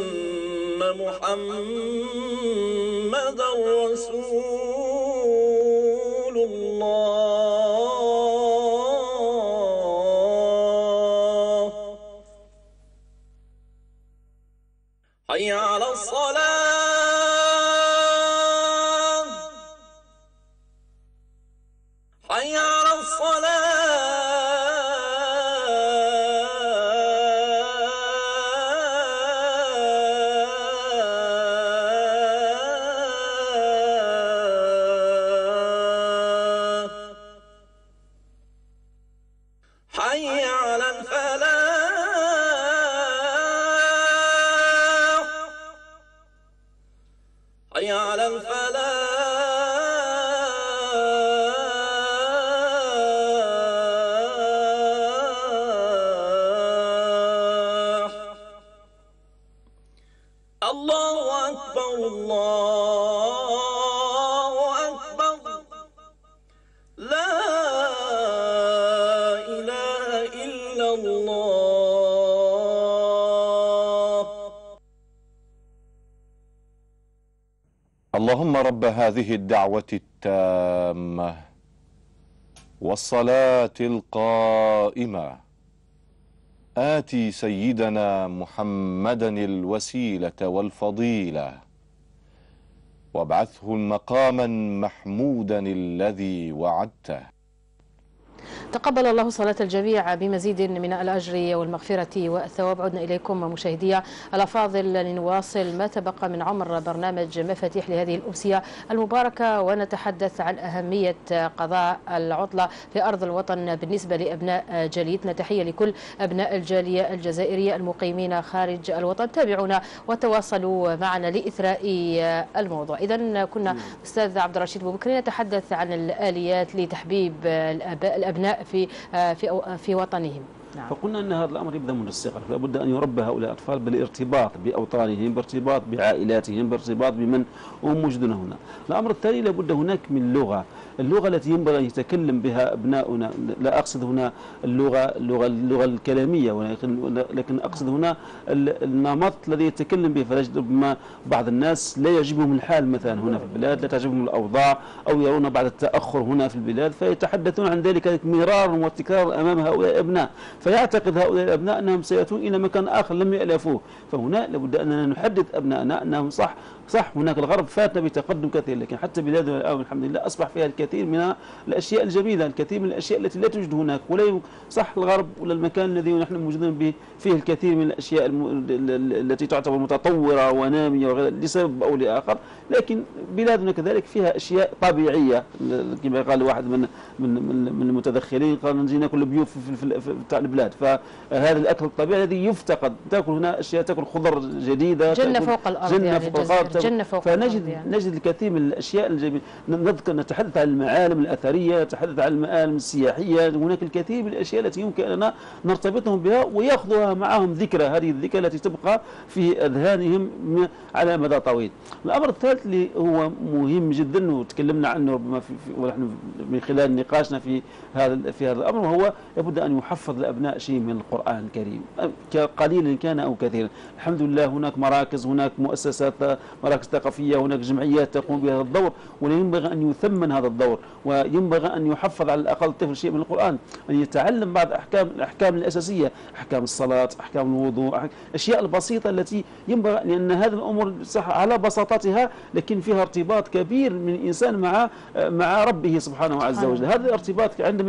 محمدا رسول الله حي على الصلاة حي على الصلاة حي على الفلاح حي على الفلاح الله أكبر الله أكبر لا إله إلا الله اللهم رب هذه الدعوة التامة والصلاة القائمة آتي سيدنا محمدا الوسيلة والفضيلة وابعثه مقاما محمودا الذي وعدته. تقبل الله صلاة الجميع بمزيد من الأجر والمغفرة والثواب. عدنا إليكم مشاهدي الأفاضل لنواصل ما تبقى من عمر برنامج مفاتيح لهذه الأمسية المباركة، ونتحدث عن أهمية قضاء العطلة في أرض الوطن بالنسبة لأبناء جاليتنا. تحية لكل أبناء الجالية الجزائرية المقيمين خارج الوطن. تابعونا وتواصلوا معنا لإثراء الموضوع. إذن كنا أستاذ عبد الرشيد بوبكري نتحدث عن الآليات لتحبيب الأبناء في وطنهم. نعم. فقلنا أن هذا الأمر يبدأ من الصغر، لابد أن يربى هؤلاء الأطفال بالارتباط بأوطانهم، بارتباط بعائلاتهم، بارتباط بمن هم موجودون هنا. الأمر الثاني لابد هناك من لغة، اللغة التي ينبغي أن يتكلم بها أبناؤنا. لا أقصد هنا اللغة الكلامية، ولكن أقصد هنا النمط الذي يتكلم به. فنجد ربما بعض الناس لا يعجبهم الحال مثلا هنا في البلاد، لا تعجبهم الأوضاع، أو يرون بعض التأخر هنا في البلاد فيتحدثون عن ذلك مرارا وتكرارا أمام هؤلاء الأبناء، فيعتقد هؤلاء الأبناء أنهم سيأتون إلى مكان آخر لم يألفوه. فهنا لابد أننا نحدث أبنائنا أنهم صح هناك الغرب فاتنا بتقدم كثير، لكن حتى بلادنا الآن الحمد لله أصبح فيها الكثير من الأشياء الجميلة، الكثير من الأشياء التي لا توجد هناك. ولا صح الغرب ولا المكان الذي نحن موجودين فيه الكثير من الأشياء التي تعتبر متطورة ونامية وغيرها لسبب أو لآخر، لكن بلادنا كذلك فيها أشياء طبيعية. كما قال واحد من المتدخلين قال نجي ناكل بيوت في البلاد، فهذا الأكل الطبيعي الذي يفتقد. تأكل هنا أشياء، تأكل خضر جديدة، جنة فوق الأرض، جنة فوق الأرض. نجد الكثير من الأشياء الجميلة. نتحدث عن المعالم الأثرية، نتحدث عن المعالم السياحية. هناك الكثير من الأشياء التي يمكن أن نرتبطهم بها ويأخذها معهم ذكرى، هذه الذكرى التي تبقى في أذهانهم على مدى طويل. الأمر الثالث اللي هو مهم جدا وتكلمنا عنه ربما ونحن من خلال نقاشنا في هذا الأمر، وهو لابد أن يحفظ الأبناء شيء من القرآن الكريم قليلا كان أو كثيرا. الحمد لله هناك مراكز، هناك مؤسسات، مراكز ثقافية، هناك جمعيات تقوم بهذا الدور، وينبغي أن يثمن هذا الدور، وينبغي أن يحفظ على الأقل الطفل شيء من القرآن، أن يتعلم بعض الأحكام الأساسية، أحكام الصلاة، أحكام الوضوء، الأشياء البسيطة التي ينبغي، لأن هذه الأمور صح على بساطتها لكن فيها ارتباط كبير من الإنسان مع ربه سبحانه عز وجل. هذا الارتباط عندما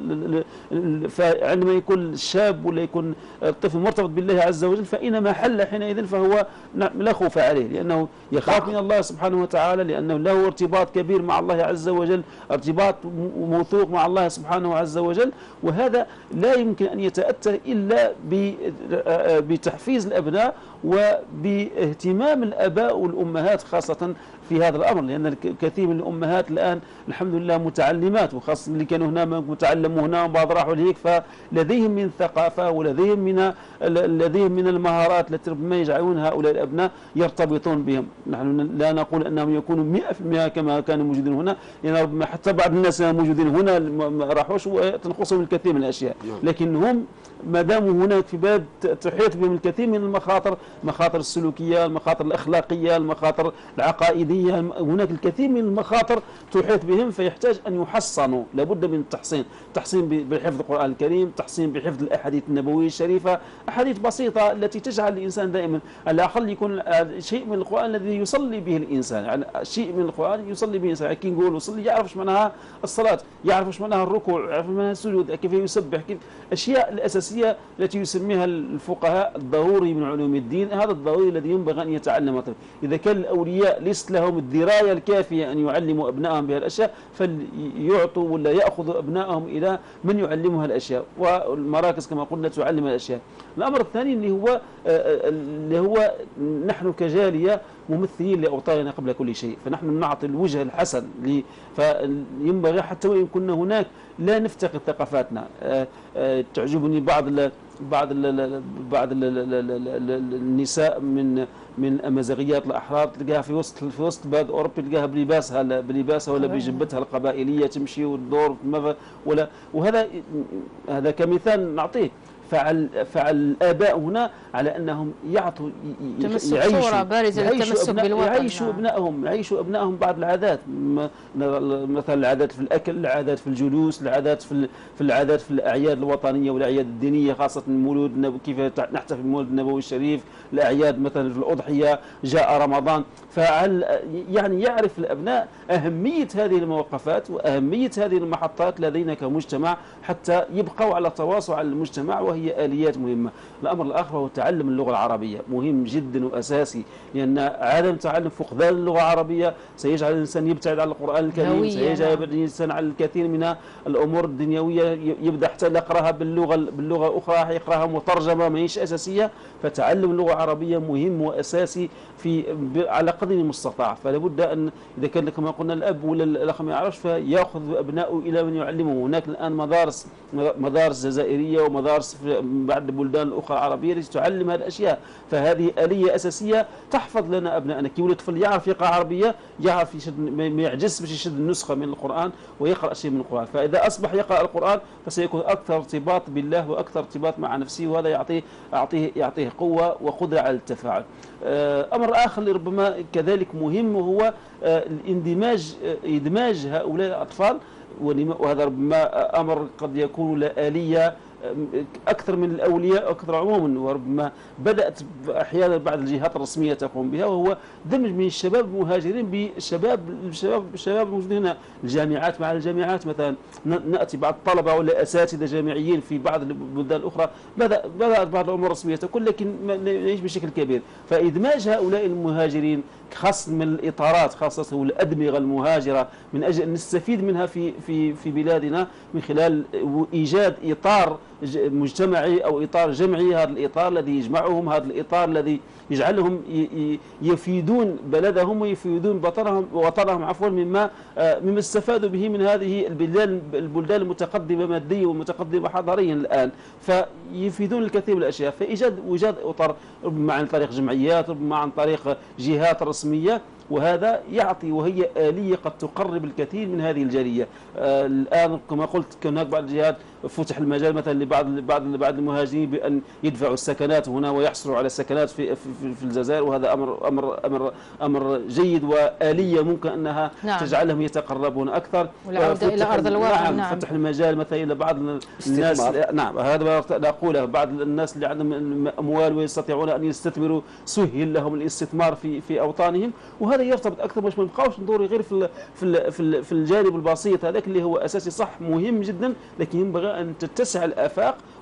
يكون الشاب ولا يكون الطفل مرتبط بالله عز وجل، فإنما حل حينئذ فهو لا خوف عليه، لأنه يخاف من الله سبحانه وتعالى، لأنه له ارتباط كبير مع الله عز وجل، ارتباط موثوق مع الله سبحانه عز وجل. وهذا لا يمكن أن يتأتى إلا بتحفيز الأبناء وباهتمام الآباء والأمهات خاصة في هذا الأمر، لأن كثير من الأمهات الآن الحمد لله متعلمات، وخاصة اللي كانوا هنا متعلموا هنا وبعض راحوا لهيك، فلديهم من ثقافة ولديهم من المهارات التي ربما يجعلون هؤلاء الأبناء يرتبطون بهم. نحن لا نقول أنهم يكونوا 100% كما كانوا موجودين هنا، لأن ربما حتى بعض الناس موجودين هنا ما راحوش وتنقصهم الكثير من الأشياء، لكن هم ما داموا هناك في بلد تحيط بهم الكثير من المخاطر، المخاطر السلوكية، المخاطر الأخلاقية، المخاطر العقائدية، هناك الكثير من المخاطر تحيط بهم، فيحتاج أن يحصنوا. لابد من تحصين بحفظ القرآن الكريم، تحصين بحفظ الأحاديث النبوية الشريفة، أحاديث بسيطة التي تجعل الإنسان دائما على الأقل يكون شيء من القرآن الذي يصلي به الإنسان، يعني شيء من القرآن يصلي به الإنسان. كي نقول يصلي يعرف ايش معناها الصلاة، يعرف ايش معناها الركوع، يعرف معناها السجود، كيف يسبح، كيف الأشياء الأساسية التي يسميها الفقهاء الضروري من علوم الدين. هذا الضروري الذي ينبغي أن يتعلم. إذا كان الأولياء ليست لهم الدراية الكافية أن يعلموا أبنائهم بهذه الأشياء، فليعطوا ولا يأخذوا أبنائهم إلى من يعلمها الأشياء، والمراكز كما قلنا تعلم الأشياء. الأمر الثاني اللي هو نحن كجالية ممثلين لأوطاننا قبل كل شيء، فنحن نعطي الوجه الحسن فينبغي حتى وإن كنا هناك لا نفتقد ثقافاتنا. تعجبني بعض النساء من امازيغيات الاحرار تلقاها في وسط بلاد اوروبا، تلقاها بلباسها ولا بجبتها القبائليه تمشي وتدور وهذا كمثال نعطيه. فعل الآباء هنا على أنهم يعطوا صورة بارزة للتمسك بالوطن، يعيشوا أبنائهم بعض العادات، مثلا العادات في الأكل، العادات في الجلوس، العادات في العادات في الأعياد الوطنية والأعياد الدينية، خاصة المولود كيف نحتفل بالمولد النبوي الشريف، الأعياد مثلا في الأضحية، جاء رمضان. يعني يعرف الأبناء أهمية هذه الموقفات وأهمية هذه المحطات لدينا كمجتمع حتى يبقوا على تواصل على المجتمع، وهي آليات مهمة. الأمر الآخر هو تعلم اللغة العربية، مهم جدا وأساسي، لأن عدم تعلم فقدان اللغة العربية سيجعل الإنسان يبتعد عن القرآن الكريم، سيجعل الإنسان عن الكثير من الأمور الدنيوية، يبدأ حتى يقرأها باللغة أخرى يقرأها مترجمة ماهيش أساسية. فتعلم اللغة العربية مهم وأساسي على قدر المستطاع. فلا بد أن إذا كان كما قلنا الأب ولا الأخ ما يعرفش فيأخذ أبنائه إلى من يعلمه. هناك الآن مدارس جزائرية ومدارس في بعض البلدان الأخرى العربية التي تعلم هذه الأشياء، فهذه آلية أساسية تحفظ لنا أبنائنا. كي يولد طفل يعرف يقرأ عربية، يعرف يشد، ما يعجز باش يشد النسخة من القرآن ويقرأ شيء من القرآن. فإذا أصبح يقرأ القرآن فسيكون أكثر ارتباط بالله وأكثر ارتباط مع نفسه، وهذا يعطيه قوة وقدرة على التفاعل. أمر آخر اللي ربما كذلك مهم وهو إدماج هؤلاء الأطفال، وهذا ربما أمر قد يكون له آلية أكثر من الأولياء أكثر عموما، وربما بدأت أحيانا بعض الجهات الرسمية تقوم بها، وهو دمج من الشباب المهاجرين بالشباب الموجودين هنا، الجامعات مع الجامعات. مثلا نأتي بعض الطلبة ولا أساتذة جامعيين في بعض البلدان الأخرى بدأت بعض الأمور الرسمية تكون، لكن ليش بشكل كبير. فإدماج هؤلاء المهاجرين خاصة من الإطارات، خاصة الأدمغة المهاجرة، من أجل أن نستفيد منها في بلادنا من خلال إيجاد إطار مجتمعي أو إطار جمعي، هذا الإطار الذي يجمعهم، هذا الإطار الذي يجعلهم يفيدون بلدهم ويفيدون وطنهم مما استفادوا به من هذه البلدان المتقدمة ماديا ومتقدمة حضاريا الآن، فيفيدون الكثير من الأشياء. فإيجاد إطار ربما عن طريق جمعيات، ربما عن طريق جهات رسمية، وهذا يعطي، وهي آلية قد تقرب الكثير من هذه الجالية. الآن كما قلت هناك بعض الجهات فتح المجال مثلا لبعض المهاجرين بأن يدفعوا السكنات هنا ويحصلوا على السكنات في الجزائر، وهذا أمر جيد وآلية ممكن أنها تجعلهم يتقربون أكثر. والعودة إلى أرض الواقع. نعم. فتح المجال مثلا إلى بعض الناس، نعم هذا ما نقوله، بعض الناس اللي عندهم أموال ويستطيعون أن يستثمروا سهل لهم الاستثمار في أوطانهم، وهذا يرتبط أكثر. مش ما نبقاوش ندوري غير في الجانب البسيط هذاك اللي هو أساسي، صح مهم جدا، لكن ينبغي أن تتسع الآفاق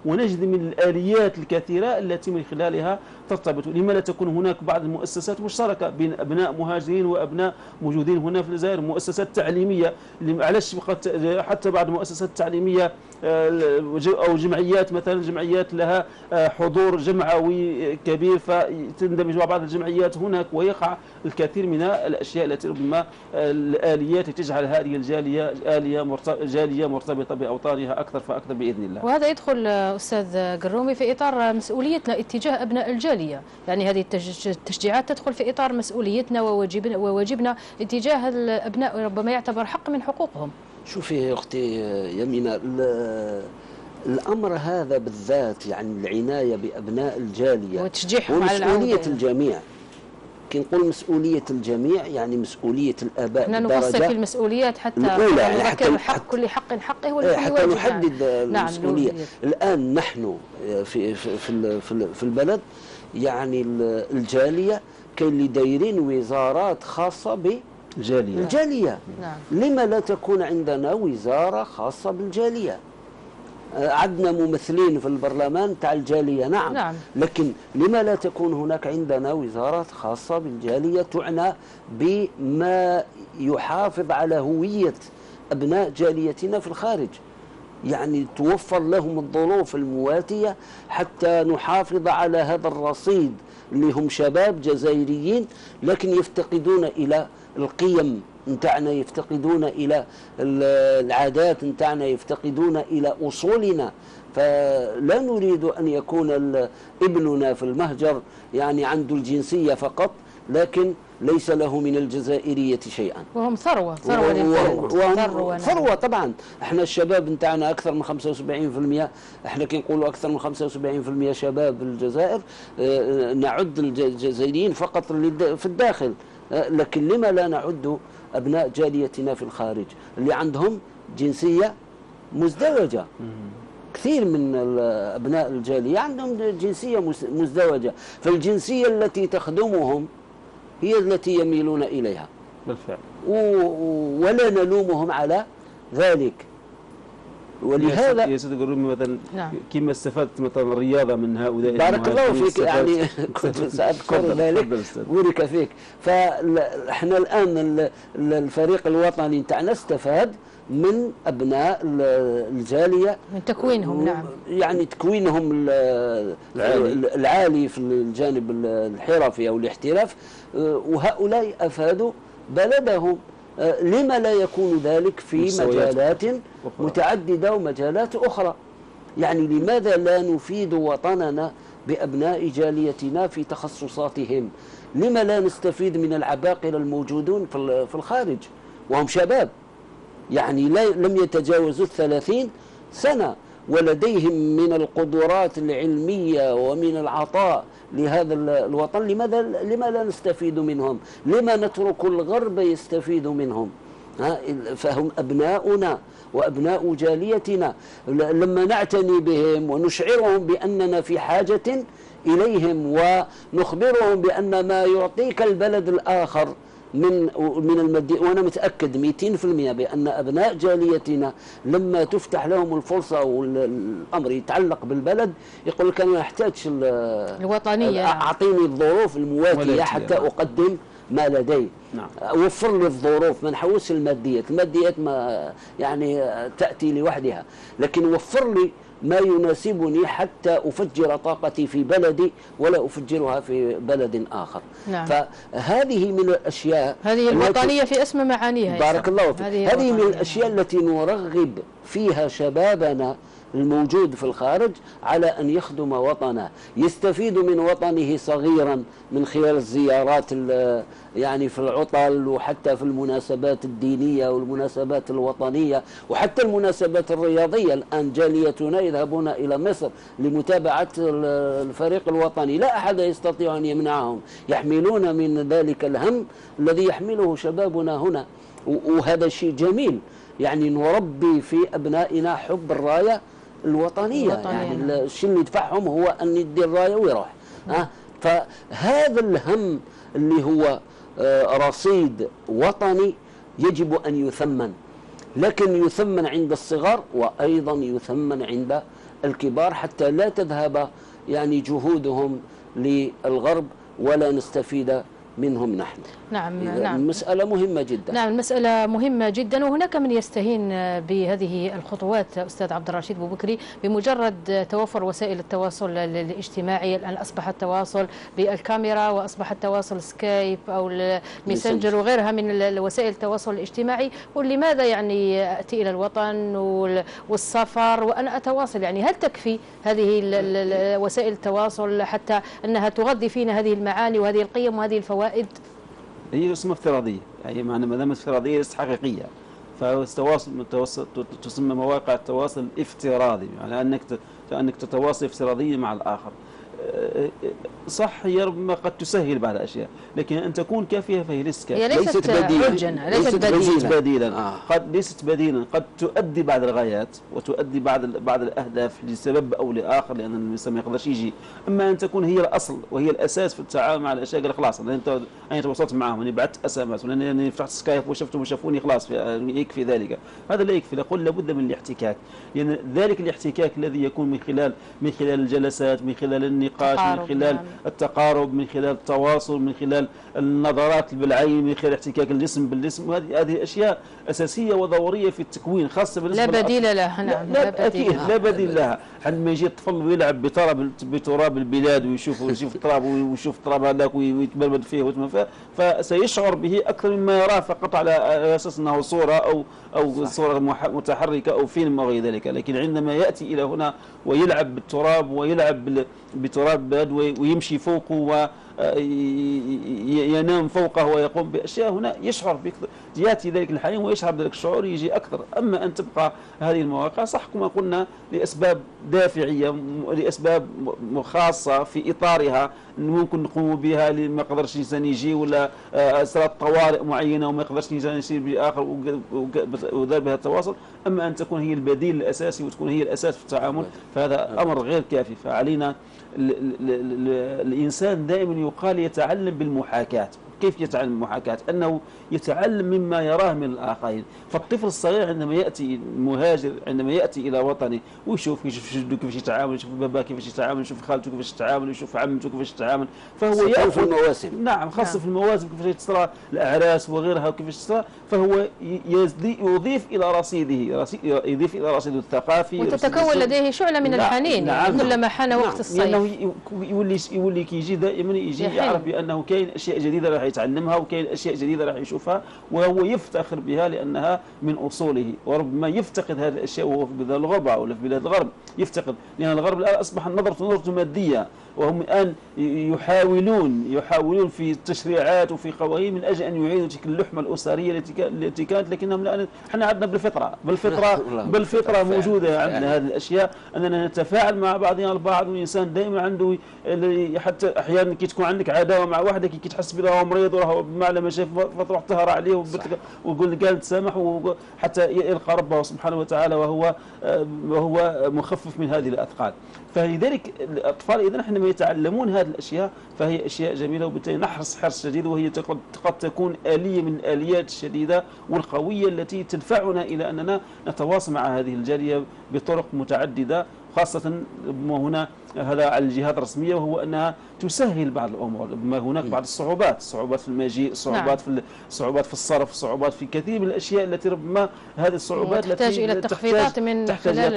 ونجد من الآليات الكثيرة التي من خلالها ترتبط. لما لا تكون هناك بعض المؤسسات مشتركة بين أبناء مهاجرين وأبناء موجودين هنا في الجزائر، مؤسسات تعليمية، علاش حتى بعض المؤسسات التعليمية أو جمعيات، مثلا جمعيات لها حضور جمعوي كبير فتندمج مع بعض الجمعيات هناك، ويقع الكثير من الأشياء التي ربما الآليات تجعل هذه الجالية جالية مرتبطة بأوطانها أكثر فأكثر بإذن الله. وهذا يدخل أستاذ قرومي في إطار مسؤوليتنا اتجاه أبناء الجالية، يعني هذه التشجيعات تدخل في إطار مسؤوليتنا وواجبنا اتجاه الأبناء، ربما يعتبر حق من حقوقهم. شوفي يا أختي يمينة، الأمر هذا بالذات يعني العناية بأبناء الجالية وتشجيعهم على مسؤولية الجميع. كي نقول مسؤولية الجميع يعني مسؤولية الآباء. احنا نفصل في المسؤوليات حتى نذكر حق كل حق حقه ولكل حتى واجب نحدد المسؤولية. الآن نحن في البلد يعني الجالية كاين اللي دايرين وزارات خاصة بالجالية. نعم. لما لا تكون عندنا وزارة خاصة بالجالية؟ عندنا ممثلين في البرلمان تاع الجالية، نعم، لكن لما لا تكون هناك عندنا وزارات خاصة بالجالية تعنى بما يحافظ على هوية أبناء جاليتنا في الخارج، يعني توفر لهم الظروف المواتية حتى نحافظ على هذا الرصيد اللي هم شباب جزائريين لكن يفتقدون إلى القيم نتاعنا، يفتقدون إلى العادات نتاعنا، يفتقدون إلى أصولنا. فلا نريد أن يكون ابننا في المهجر يعني عنده الجنسية فقط لكن ليس له من الجزائرية شيئا. وهم ثروة ثروة طبعا. احنا الشباب نتاعنا أكثر من 75%، احنا كي نقولوا أكثر من 75% شباب الجزائر نعد الجزائريين فقط في الداخل، لكن لما لا نعد أبناء جاليتنا في الخارج اللي عندهم جنسية مزدوجة؟ كثير من أبناء الجالية عندهم جنسية مزدوجة، فالجنسية التي تخدمهم هي التي يميلون إليها بالفعل، ولا نلومهم على ذلك. ولهذا يا سيدي قرومي مثلا كما استفدت مثلا الرياضة من هؤلاء بارك الله فيك، يعني كنت سأذكر ذلك بارك فيك. فاحنا الآن الفريق الوطني نتاعنا استفاد من أبناء الجالية من تكوينهم، نعم، يعني تكوينهم العالي في الجانب الحرفي أو الاحتراف، وهؤلاء أفادوا بلدهم. لما لا يكون ذلك في مجالات متعددة ومجالات أخرى؟ يعني لماذا لا نفيد وطننا بأبناء جاليتنا في تخصصاتهم؟ لما لا نستفيد من العباقرة الموجودون في الخارج وهم شباب يعني لم يتجاوزوا 30 سنة ولديهم من القدرات العلمية ومن العطاء لهذا الوطن؟ لما لا نستفيد منهم؟ لما نترك الغرب يستفيد منهم؟ فهم أبناؤنا وأبناء جاليتنا، لما نعتني بهم ونشعرهم بأننا في حاجة إليهم ونخبرهم بأن ما يعطيك البلد الآخر من المادية. وأنا متأكد 200% بأن أبناء جاليتنا لما تفتح لهم الفرصة والأمر يتعلق بالبلد يقول لك أنا أحتاج الوطنية، أعطيني الظروف المواتية حتى أقدم ما لدي. نعم. وفر لي الظروف، ما نحوسش الماديات ما يعني تأتي لوحدها، لكن وفر لي ما يناسبني حتى أفجر طاقتي في بلدي ولا أفجرها في بلد آخر. نعم. فهذه من الأشياء، هذه الوطنية في أسمى معانيها. بارك الله فيك. هذه من الأشياء التي نرغب فيها شبابنا الموجود في الخارج على أن يخدم وطنه، يستفيد من وطنه صغيرا من خلال الزيارات يعني في العطل وحتى في المناسبات الدينية والمناسبات الوطنية وحتى المناسبات الرياضية. الآن جاليتنا يذهبون إلى مصر لمتابعة الفريق الوطني، لا أحد يستطيع أن يمنعهم، يحملون من ذلك الهم الذي يحمله شبابنا هنا، وهذا شيء جميل. يعني نربي في أبنائنا حب الراية الوطنية. يعني الشيء اللي يدفعهم هو أن يدي الراية ويروح. فهذا الهم اللي هو رصيد وطني يجب أن يثمن، لكن يثمن عند الصغار وأيضا يثمن عند الكبار حتى لا تذهب يعني جهودهم للغرب ولا نستفيد منهم نحن. نعم. المسألة مهمة جدا. نعم، المسألة مهمة جدا، وهناك من يستهين بهذه الخطوات أستاذ عبد الرشيد بوبكري. بمجرد توفر وسائل التواصل الاجتماعي، الآن أصبح التواصل بالكاميرا وأصبح التواصل سكايب أو الميسنجر وغيرها من وسائل التواصل الاجتماعي. ولماذا يعني أتي إلى الوطن والسفر وأنا أتواصل؟ يعني هل تكفي هذه وسائل التواصل حتى أنها تغذي فينا هذه المعاني وهذه القيم وهذه الفوائد؟ هي اسمها افتراضية، يعني معنى ما دام افتراضية ليست حقيقية، تسمى مواقع التواصل الافتراضي، يعني أنك تتواصل افتراضيا مع الآخر. صح، هي ربما قد تسهل بعض الأشياء، لكن أن تكون كافية فهي ليست بديلا. ليست بديلا، قد تؤدي بعض الغايات وتؤدي بعض الأهداف لسبب أو لآخر، لأن الإنسان ما يقدرش يجي. أما أن تكون هي الأصل وهي الأساس في التعامل مع الأشياء. قال خلاص أنا تواصلت معهم، أنا بعثت SMS، أنا فتحت سكايب وشفتهم وشافوني، خلاص يكفي ذلك. هذا لا يكفي. نقول لابد من الاحتكاك، لأن ذلك الاحتكاك الذي يكون من خلال الجلسات، من خلال النقاش، من خلال التقارب، من خلال التواصل، من خلال النظرات بالعين، من خلال احتكاك الجسم بالجسم. هذه أشياء أساسية وضرورية في التكوين، خاصة بالنسبة لا بديل لها. نعم، لا بديل لها. عندما يجي الطفل ويلعب بتراب البلاد ويشوف التراب ويشوف التراب هذاك ويتبلبل فيه ويتمفى، فسيشعر به أكثر مما يراه فقط على أساس أنه صورة أو صورة متحركة أو فيلم أو غير ذلك. لكن عندما يأتي إلى هنا ويلعب بالتراب ويلعب بتراب البلد ويمشي فوقه وينام فوقه ويقوم بأشياء، هنا يشعر يأتي ذلك الحنين ويشعر بذلك الشعور يجي أكثر. أما أن تبقى هذه المواقع صح كما قلنا لأسباب دافعية، لأسباب خاصة في إطارها ممكن نقوم بها، ما يقدرش الإنسان يجي ولا صارت طوارئ معينة وما يقدرش الإنسان يصير بآخر ودار بها التواصل. أما أن تكون هي البديل الأساسي وتكون هي الأساس في التعامل فهذا أمر غير كافي. فعلينا الإنسان دائما يقال يتعلم بالمحاكاة. كيف يتعلم المحاكاة؟ أنه يتعلم مما يراه من الآخرين. فالطفل الصغير عندما يأتي المهاجر، عندما يأتي إلى وطنه ويشوف جده كيفاش يتعامل، يشوف باباه كيفاش يتعامل، يشوف خالته كيفاش يتعامل، يشوف عمته كيفاش يتعامل، فهو في المواسم. نعم، خاصة في المواسم كيفاش تصرى الأعراس وغيرها وكيفاش تصرى، فهو يضيف إلى رصيده، يضيف إلى رصيده الثقافي، وتتكون لديه شعلة من الحنين. نعم. كلما حان وقت الصيف لأنه يولي كيجي دائما يجي يعرف بأنه كاين أشياء جديدة راح يتعلمها وكاين أشياء جديدة راح يشوفها وهو يفتخر بها لأنها من أصوله. وربما يفتقد هذه الأشياء وهو في بلاد الغربة ولا في بلاد الغرب يفتقد، لأن الغرب الآن أصبح نظرته مادية، وهم الآن يحاولون في التشريعات وفي قوانين من أجل أن يعيدوا تلك اللحمة الأسرية التي كانت. لكنهم الآن احنا عندنا بالفطرة موجودة عندنا هذه الأشياء، أننا نتفاعل مع بعضنا البعض، والإنسان دائما عنده حتى أحيانا كي تكون عندك عداوة مع واحدة كي تحس بها مريض وراح ما شاف فتروح تهرى عليه ويقول قال تسامح حتى يلقى ربه سبحانه وتعالى وهو مخفف من هذه الأثقال. فلذلك الأطفال إذا نحن ما يتعلمون هذه الأشياء فهي أشياء جميلة، وبالتالي نحرص حرص شديد، وهي قد تكون آلية من الآليات الشديدة والقوية التي تدفعنا إلى أننا نتواصل مع هذه الجالية بطرق متعددة، خاصة هنا هذا على الجهات الرسمية، وهو أنها تسهل بعض الأمور. هناك بعض الصعوبات في المجيء، صعوبات في الصرف، صعوبات في كثير من الأشياء التي ربما هذه الصعوبات تحتاج إلى التخفيضات تحتاج إلى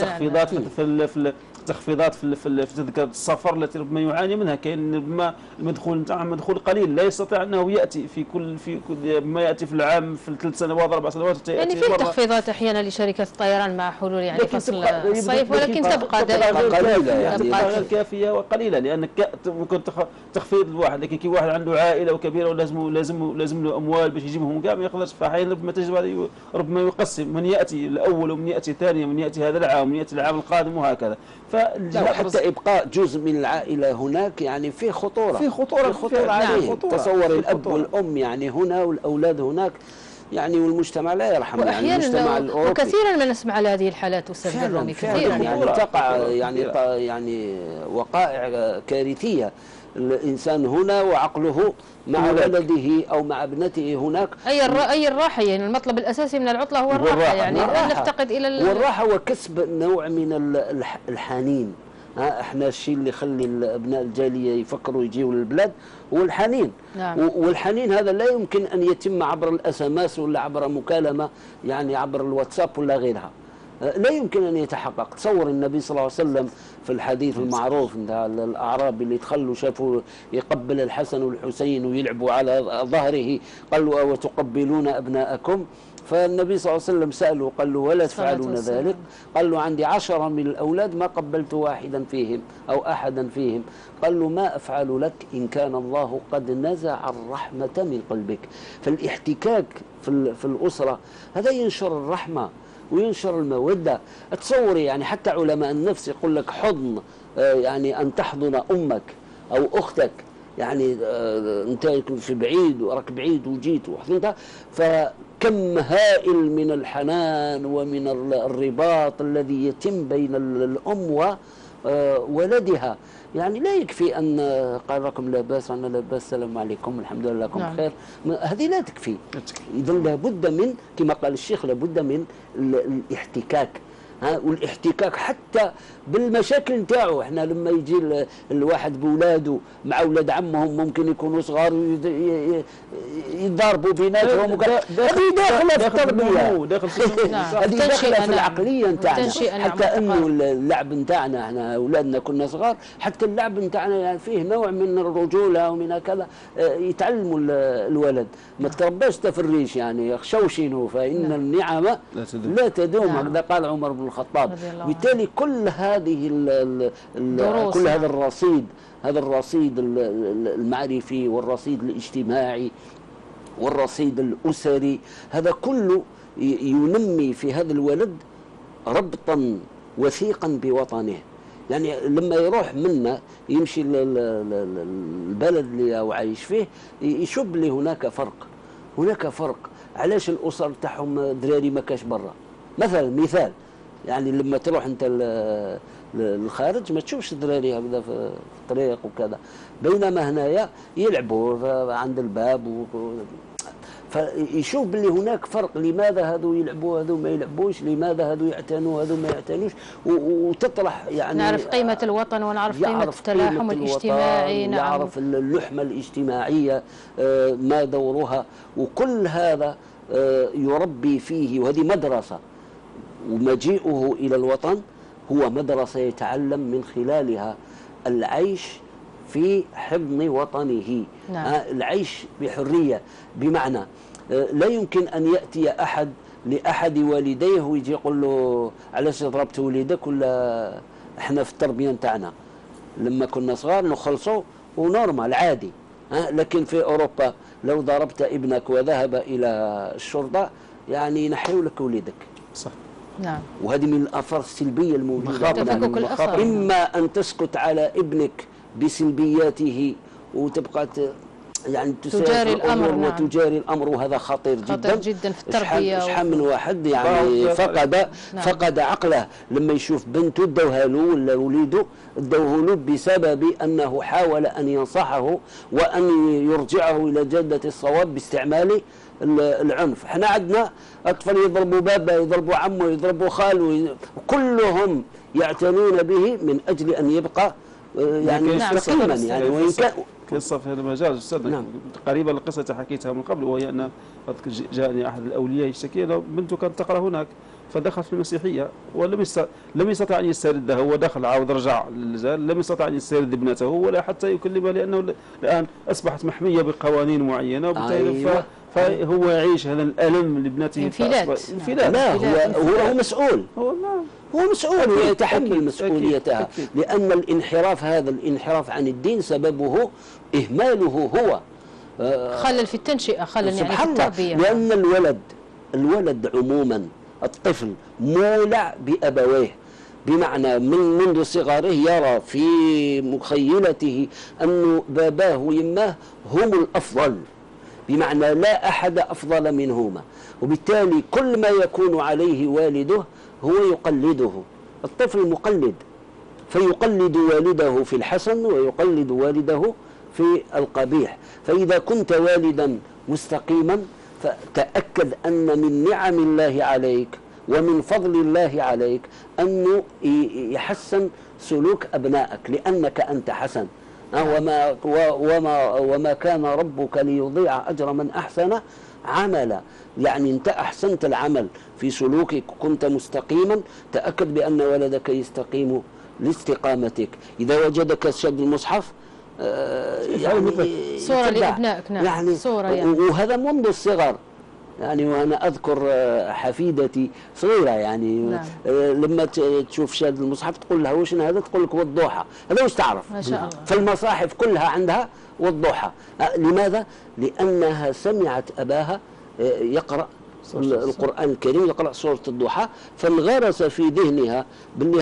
تخفيضات في تذكرة السفر التي ربما يعاني منها. كاين ربما المدخول نتاعهم مدخول قليل، لا يستطيع أنه يأتي في كل ما يأتي في العام في 3 سنوات 4 سنوات يعني في تخفيضات أحيانا لشركة الطيران مع حلول يعني فصل الصيف، ولكن تبقى غير كافية وقليلة، لأن ممكن تخفيض الواحد، لكن كي واحد عنده عائلة وكبيرة ولازم له أموال باش يجيبهم كاع ما يقدرش. فأحيانا ربما تجد ربما يقسم من يأتي الأول ومن يأتي الثاني ومن يأتي هذا العام ومن يأتي العام القادم وهكذا. حتى إبقاء جزء من العائلة هناك يعني في خطورة عليه. تصور الأب والأم يعني هنا والأولاد هناك يعني، والمجتمع لا يرحم يعني المجتمع الأوروبي. وكثيرا ما نسمع على هذه الحالات أستاذ الرومي، كثيرا يعني تقع يعني وقائع كارثية الإنسان هنا وعقله مع ولده أو مع ابنته هناك. أي الراحة، يعني المطلب الأساسي من العطلة هو الراحة، يعني لا نفتقد إلى والراحة وكسب نوع من الحنين. احنا الشيء اللي يخلي ابناء الجاليه يفكروا يجيوا للبلاد هو الحنين. نعم. والحنين هذا لا يمكن ان يتم عبر الاس ام اس ولا عبر مكالمه، يعني عبر الواتساب ولا غيرها، لا يمكن ان يتحقق. تصور النبي صلى الله عليه وسلم في الحديث المعروف نتاع الاعرابي اللي دخلوا شافوا يقبل الحسن والحسين ويلعبوا على ظهره، قالوا وتقبلون ابناءكم؟ فالنبي صلى الله عليه وسلم سأله قال له ولا تفعلون ذلك؟ قال له عندي 10 من الأولاد ما قبلت واحدا فيهم أو أحدا فيهم. قال له ما أفعل لك إن كان الله قد نزع الرحمة من قلبك. فالاحتكاك في الأسرة هذا ينشر الرحمة وينشر المودة. تصوري يعني حتى علماء النفس يقول لك حضن، يعني أن تحضن أمك أو أختك، يعني أنت في بعيد وراك بعيد وجيت وحضنتها، فكم هائل من الحنان ومن الرباط الذي يتم بين الأم وولدها. يعني لا يكفي أن قال لكم لا بأس أنا لا بأس السلام عليكم الحمد لله لكم بخير، هذه لا تكفي. إذا لابد من كما قال الشيخ لابد من الاحتكاك. والاحتكاك حتى بالمشاكل نتاعو. احنا لما يجي الواحد بولاده مع اولاد عمهم ممكن يكونوا صغار يضاربوا بيناتهم، هذه داخله في التربيه، هذه داخله في العقليه نتاعنا. حتى انه اللعب نتاعنا احنا اولادنا كنا صغار، حتى اللعب نتاعنا يعني فيه نوع من الرجوله ومن كذا، يتعلموا الولد ما ترباش في الريش، يعني شوشنوا فان النعم لا تدوم، هكذا قال عمر بن الخطاب. بالتالي كل هذه كل هذا الرصيد، هذا الرصيد المعرفي والرصيد الاجتماعي والرصيد الأسري، هذا كله ينمي في هذا الولد ربطا وثيقا بوطنه. يعني لما يروح منا يمشي البلد اللي هو عايش فيه يشوف لي هناك فرق. علاش الأسر تاعهم دراري ما كاش برا؟ مثال يعني لما تروح انت للخارج ما تشوفش دراري هكذا في الطريق وكذا، بينما هنايا يلعبوا عند الباب فيشوف باللي هناك فرق. لماذا هذو يلعبوا هذو ما يلعبوش؟ لماذا هذو يعتنوا هذو ما يعتنوش؟ وتطرح يعني نعرف قيمة الوطن ونعرف قيمة التلاحم الاجتماعي. نعم. يعرف اللحمة الاجتماعية ما دورها، وكل هذا يربي فيه. وهذه مدرسة، ومجيئه إلى الوطن هو مدرسة يتعلم من خلالها العيش في حضن وطنه. نعم. العيش بحرية، بمعنى لا يمكن أن يأتي أحد لأحد والديه ويجي يقول له علاش ضربت وليدك، ولا احنا في التربية نتاعنا لما كنا صغار نخلصوا ونورمال عادي. لكن في أوروبا لو ضربت ابنك وذهب إلى الشرطة يعني ينحيوا لك وليدك. صح. نعم. وهذه من الآثار السلبية الموجودة. تفكك الأثر. إما أن تسكت على ابنك بسلبياته وتبقى يعني تجاري الأمر. نعم. وتجاري الأمر، وهذا خطير جدا في التربية. شحال من واحد يعني فقد عقله لما يشوف بنته دوها له ولا وليده دوه له بسبب أنه حاول أن ينصحه وأن يرجعه إلى جادة الصواب باستعمال العنف. احنا عندنا أطفال يضربوا بابا، يضربوا عمه، يضربوا خاله، كلهم يعتنون به من أجل أن يبقى يعني مستقيما. يعني وإن كان قصة في هذا المجال أستاذ. نعم. قريبة القصة حكيتها من قبل، وهي أن جاءني أحد الأولياء يشتكي له بنته كانت تقرأ هناك فدخل في المسيحية لم يستطع أن يستردها. هو دخل عاود رجع للزال، لم يستطع أن يسترد ابنته ولا حتى يكلمها، لأنه الآن أصبحت محمية بقوانين معينة، وبالتالي فهو يعيش هذا الألم لابنته. انفلات. لا، هو مسؤول. هو مسؤول ويتحمل مسؤوليتها، لأن الانحراف هذا الانحراف عن الدين سببه إهماله هو. خلل في التنشئة، خلل يعني في التربية. لأن الولد عموما الطفل مولع بأبويه، بمعنى منذ صغره يرى في مخيلته أن باباه ويماه هم الأفضل، بمعنى لا أحد أفضل منهما، وبالتالي كل ما يكون عليه والده هو يقلده. الطفل مقلد، فيقلد والده في الحسن ويقلد والده في القبيح. فإذا كنت والدا مستقيما فتأكد أن من نعم الله عليك ومن فضل الله عليك أنه يحسن سلوك أبنائك لأنك أنت حسن. وما كان ربك ليضيع أجر من أحسن عملا. يعني أنت أحسنت العمل في سلوكك، كنت مستقيما، تأكد بأن ولدك يستقيم لاستقامتك. إذا وجدك شد المصحف يعني صورة لأبنائك. نعم يعني صورة يعني. وهذا منذ الصغر. يعني وأنا أذكر حفيدتي صغيرة يعني نعم. لما تشوف شاد المصحف تقول لها وش هذا، تقول لك والضحى. هذا وش تعرف؟ ما شاء الله. فالمصاحف كلها عندها والضحى. لماذا؟ لأنها سمعت أباها يقرأ القرآن الكريم، يقرأ سورة الضحى، فانغرس في ذهنها باللي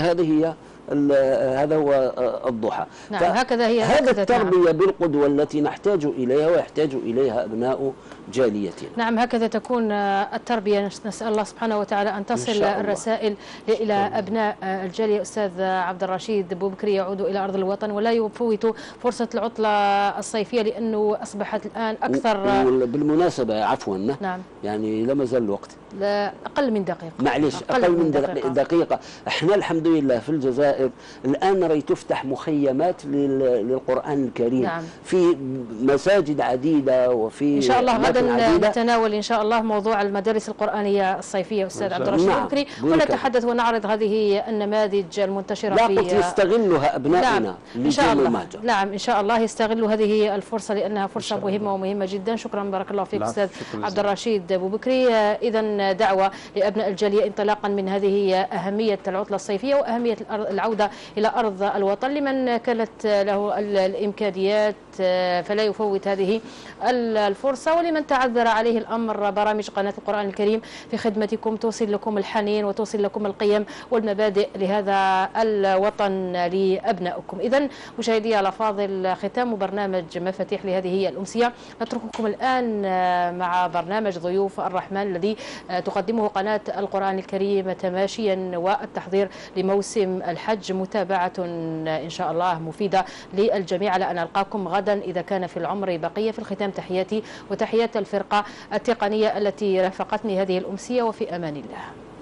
هذا هو الضحى. نعم هكذا هي. هذا التربية بالقدوة التي نحتاج إليها ويحتاج إليها أبناء جاليتنا. نعم هكذا تكون التربية. نسأل الله سبحانه وتعالى أن تصل الرسائل إلى أبناء الجالية. أستاذ عبد الرشيد بوبكري يعود إلى أرض الوطن ولا يفوت فرصة العطلة الصيفية لأنه أصبحت الآن أكثر. بالمناسبة عفوا نعم يعني لما زال الوقت أقل من دقيقة. معلش أقل من دقيقة. احنا الحمد لله في الجزائر الآن رأي تفتح مخيمات للقرآن الكريم. نعم. في مساجد عديدة وفي إن شاء الله غدا عديدة. نتناول إن شاء الله موضوع المدارس القرآنية الصيفية أستاذ عبد الرشيد بوبكري ونتحدث ونعرض هذه النماذج المنتشرة في يستغلها أبنائنا. نعم إن شاء الله. نعم إن شاء الله يستغلوا هذه الفرصة لأنها فرصة مهمة ومهمة جدا. شكرا بارك الله فيك أستاذ عبد الرشيد بوبكري. إذا دعوة لأبناء الجالية انطلاقا من هذه أهمية العطلة الصيفية وأهمية العودة إلى أرض الوطن. لمن كانت له الإمكانيات فلا يفوت هذه الفرصة، ولمن تعذر عليه الأمر برامج قناة القرآن الكريم في خدمتكم توصل لكم الحنين وتوصل لكم القيم والمبادئ لهذا الوطن لأبنائكم. إذن مشاهدي الأفاضل ختام برنامج مفاتيح لهذه الأمسية. نترككم الآن مع برنامج ضيوف الرحمن الذي تقدمه قناة القرآن الكريم تماشيا والتحضير لموسم الحج. متابعة إن شاء الله مفيدة للجميع. على أن ألقاكم غدا إذا كان في العمر بقية. في الختام تحياتي وتحيات الفرقة التقنية التي رافقتني هذه الأمسية، وفي أمان الله.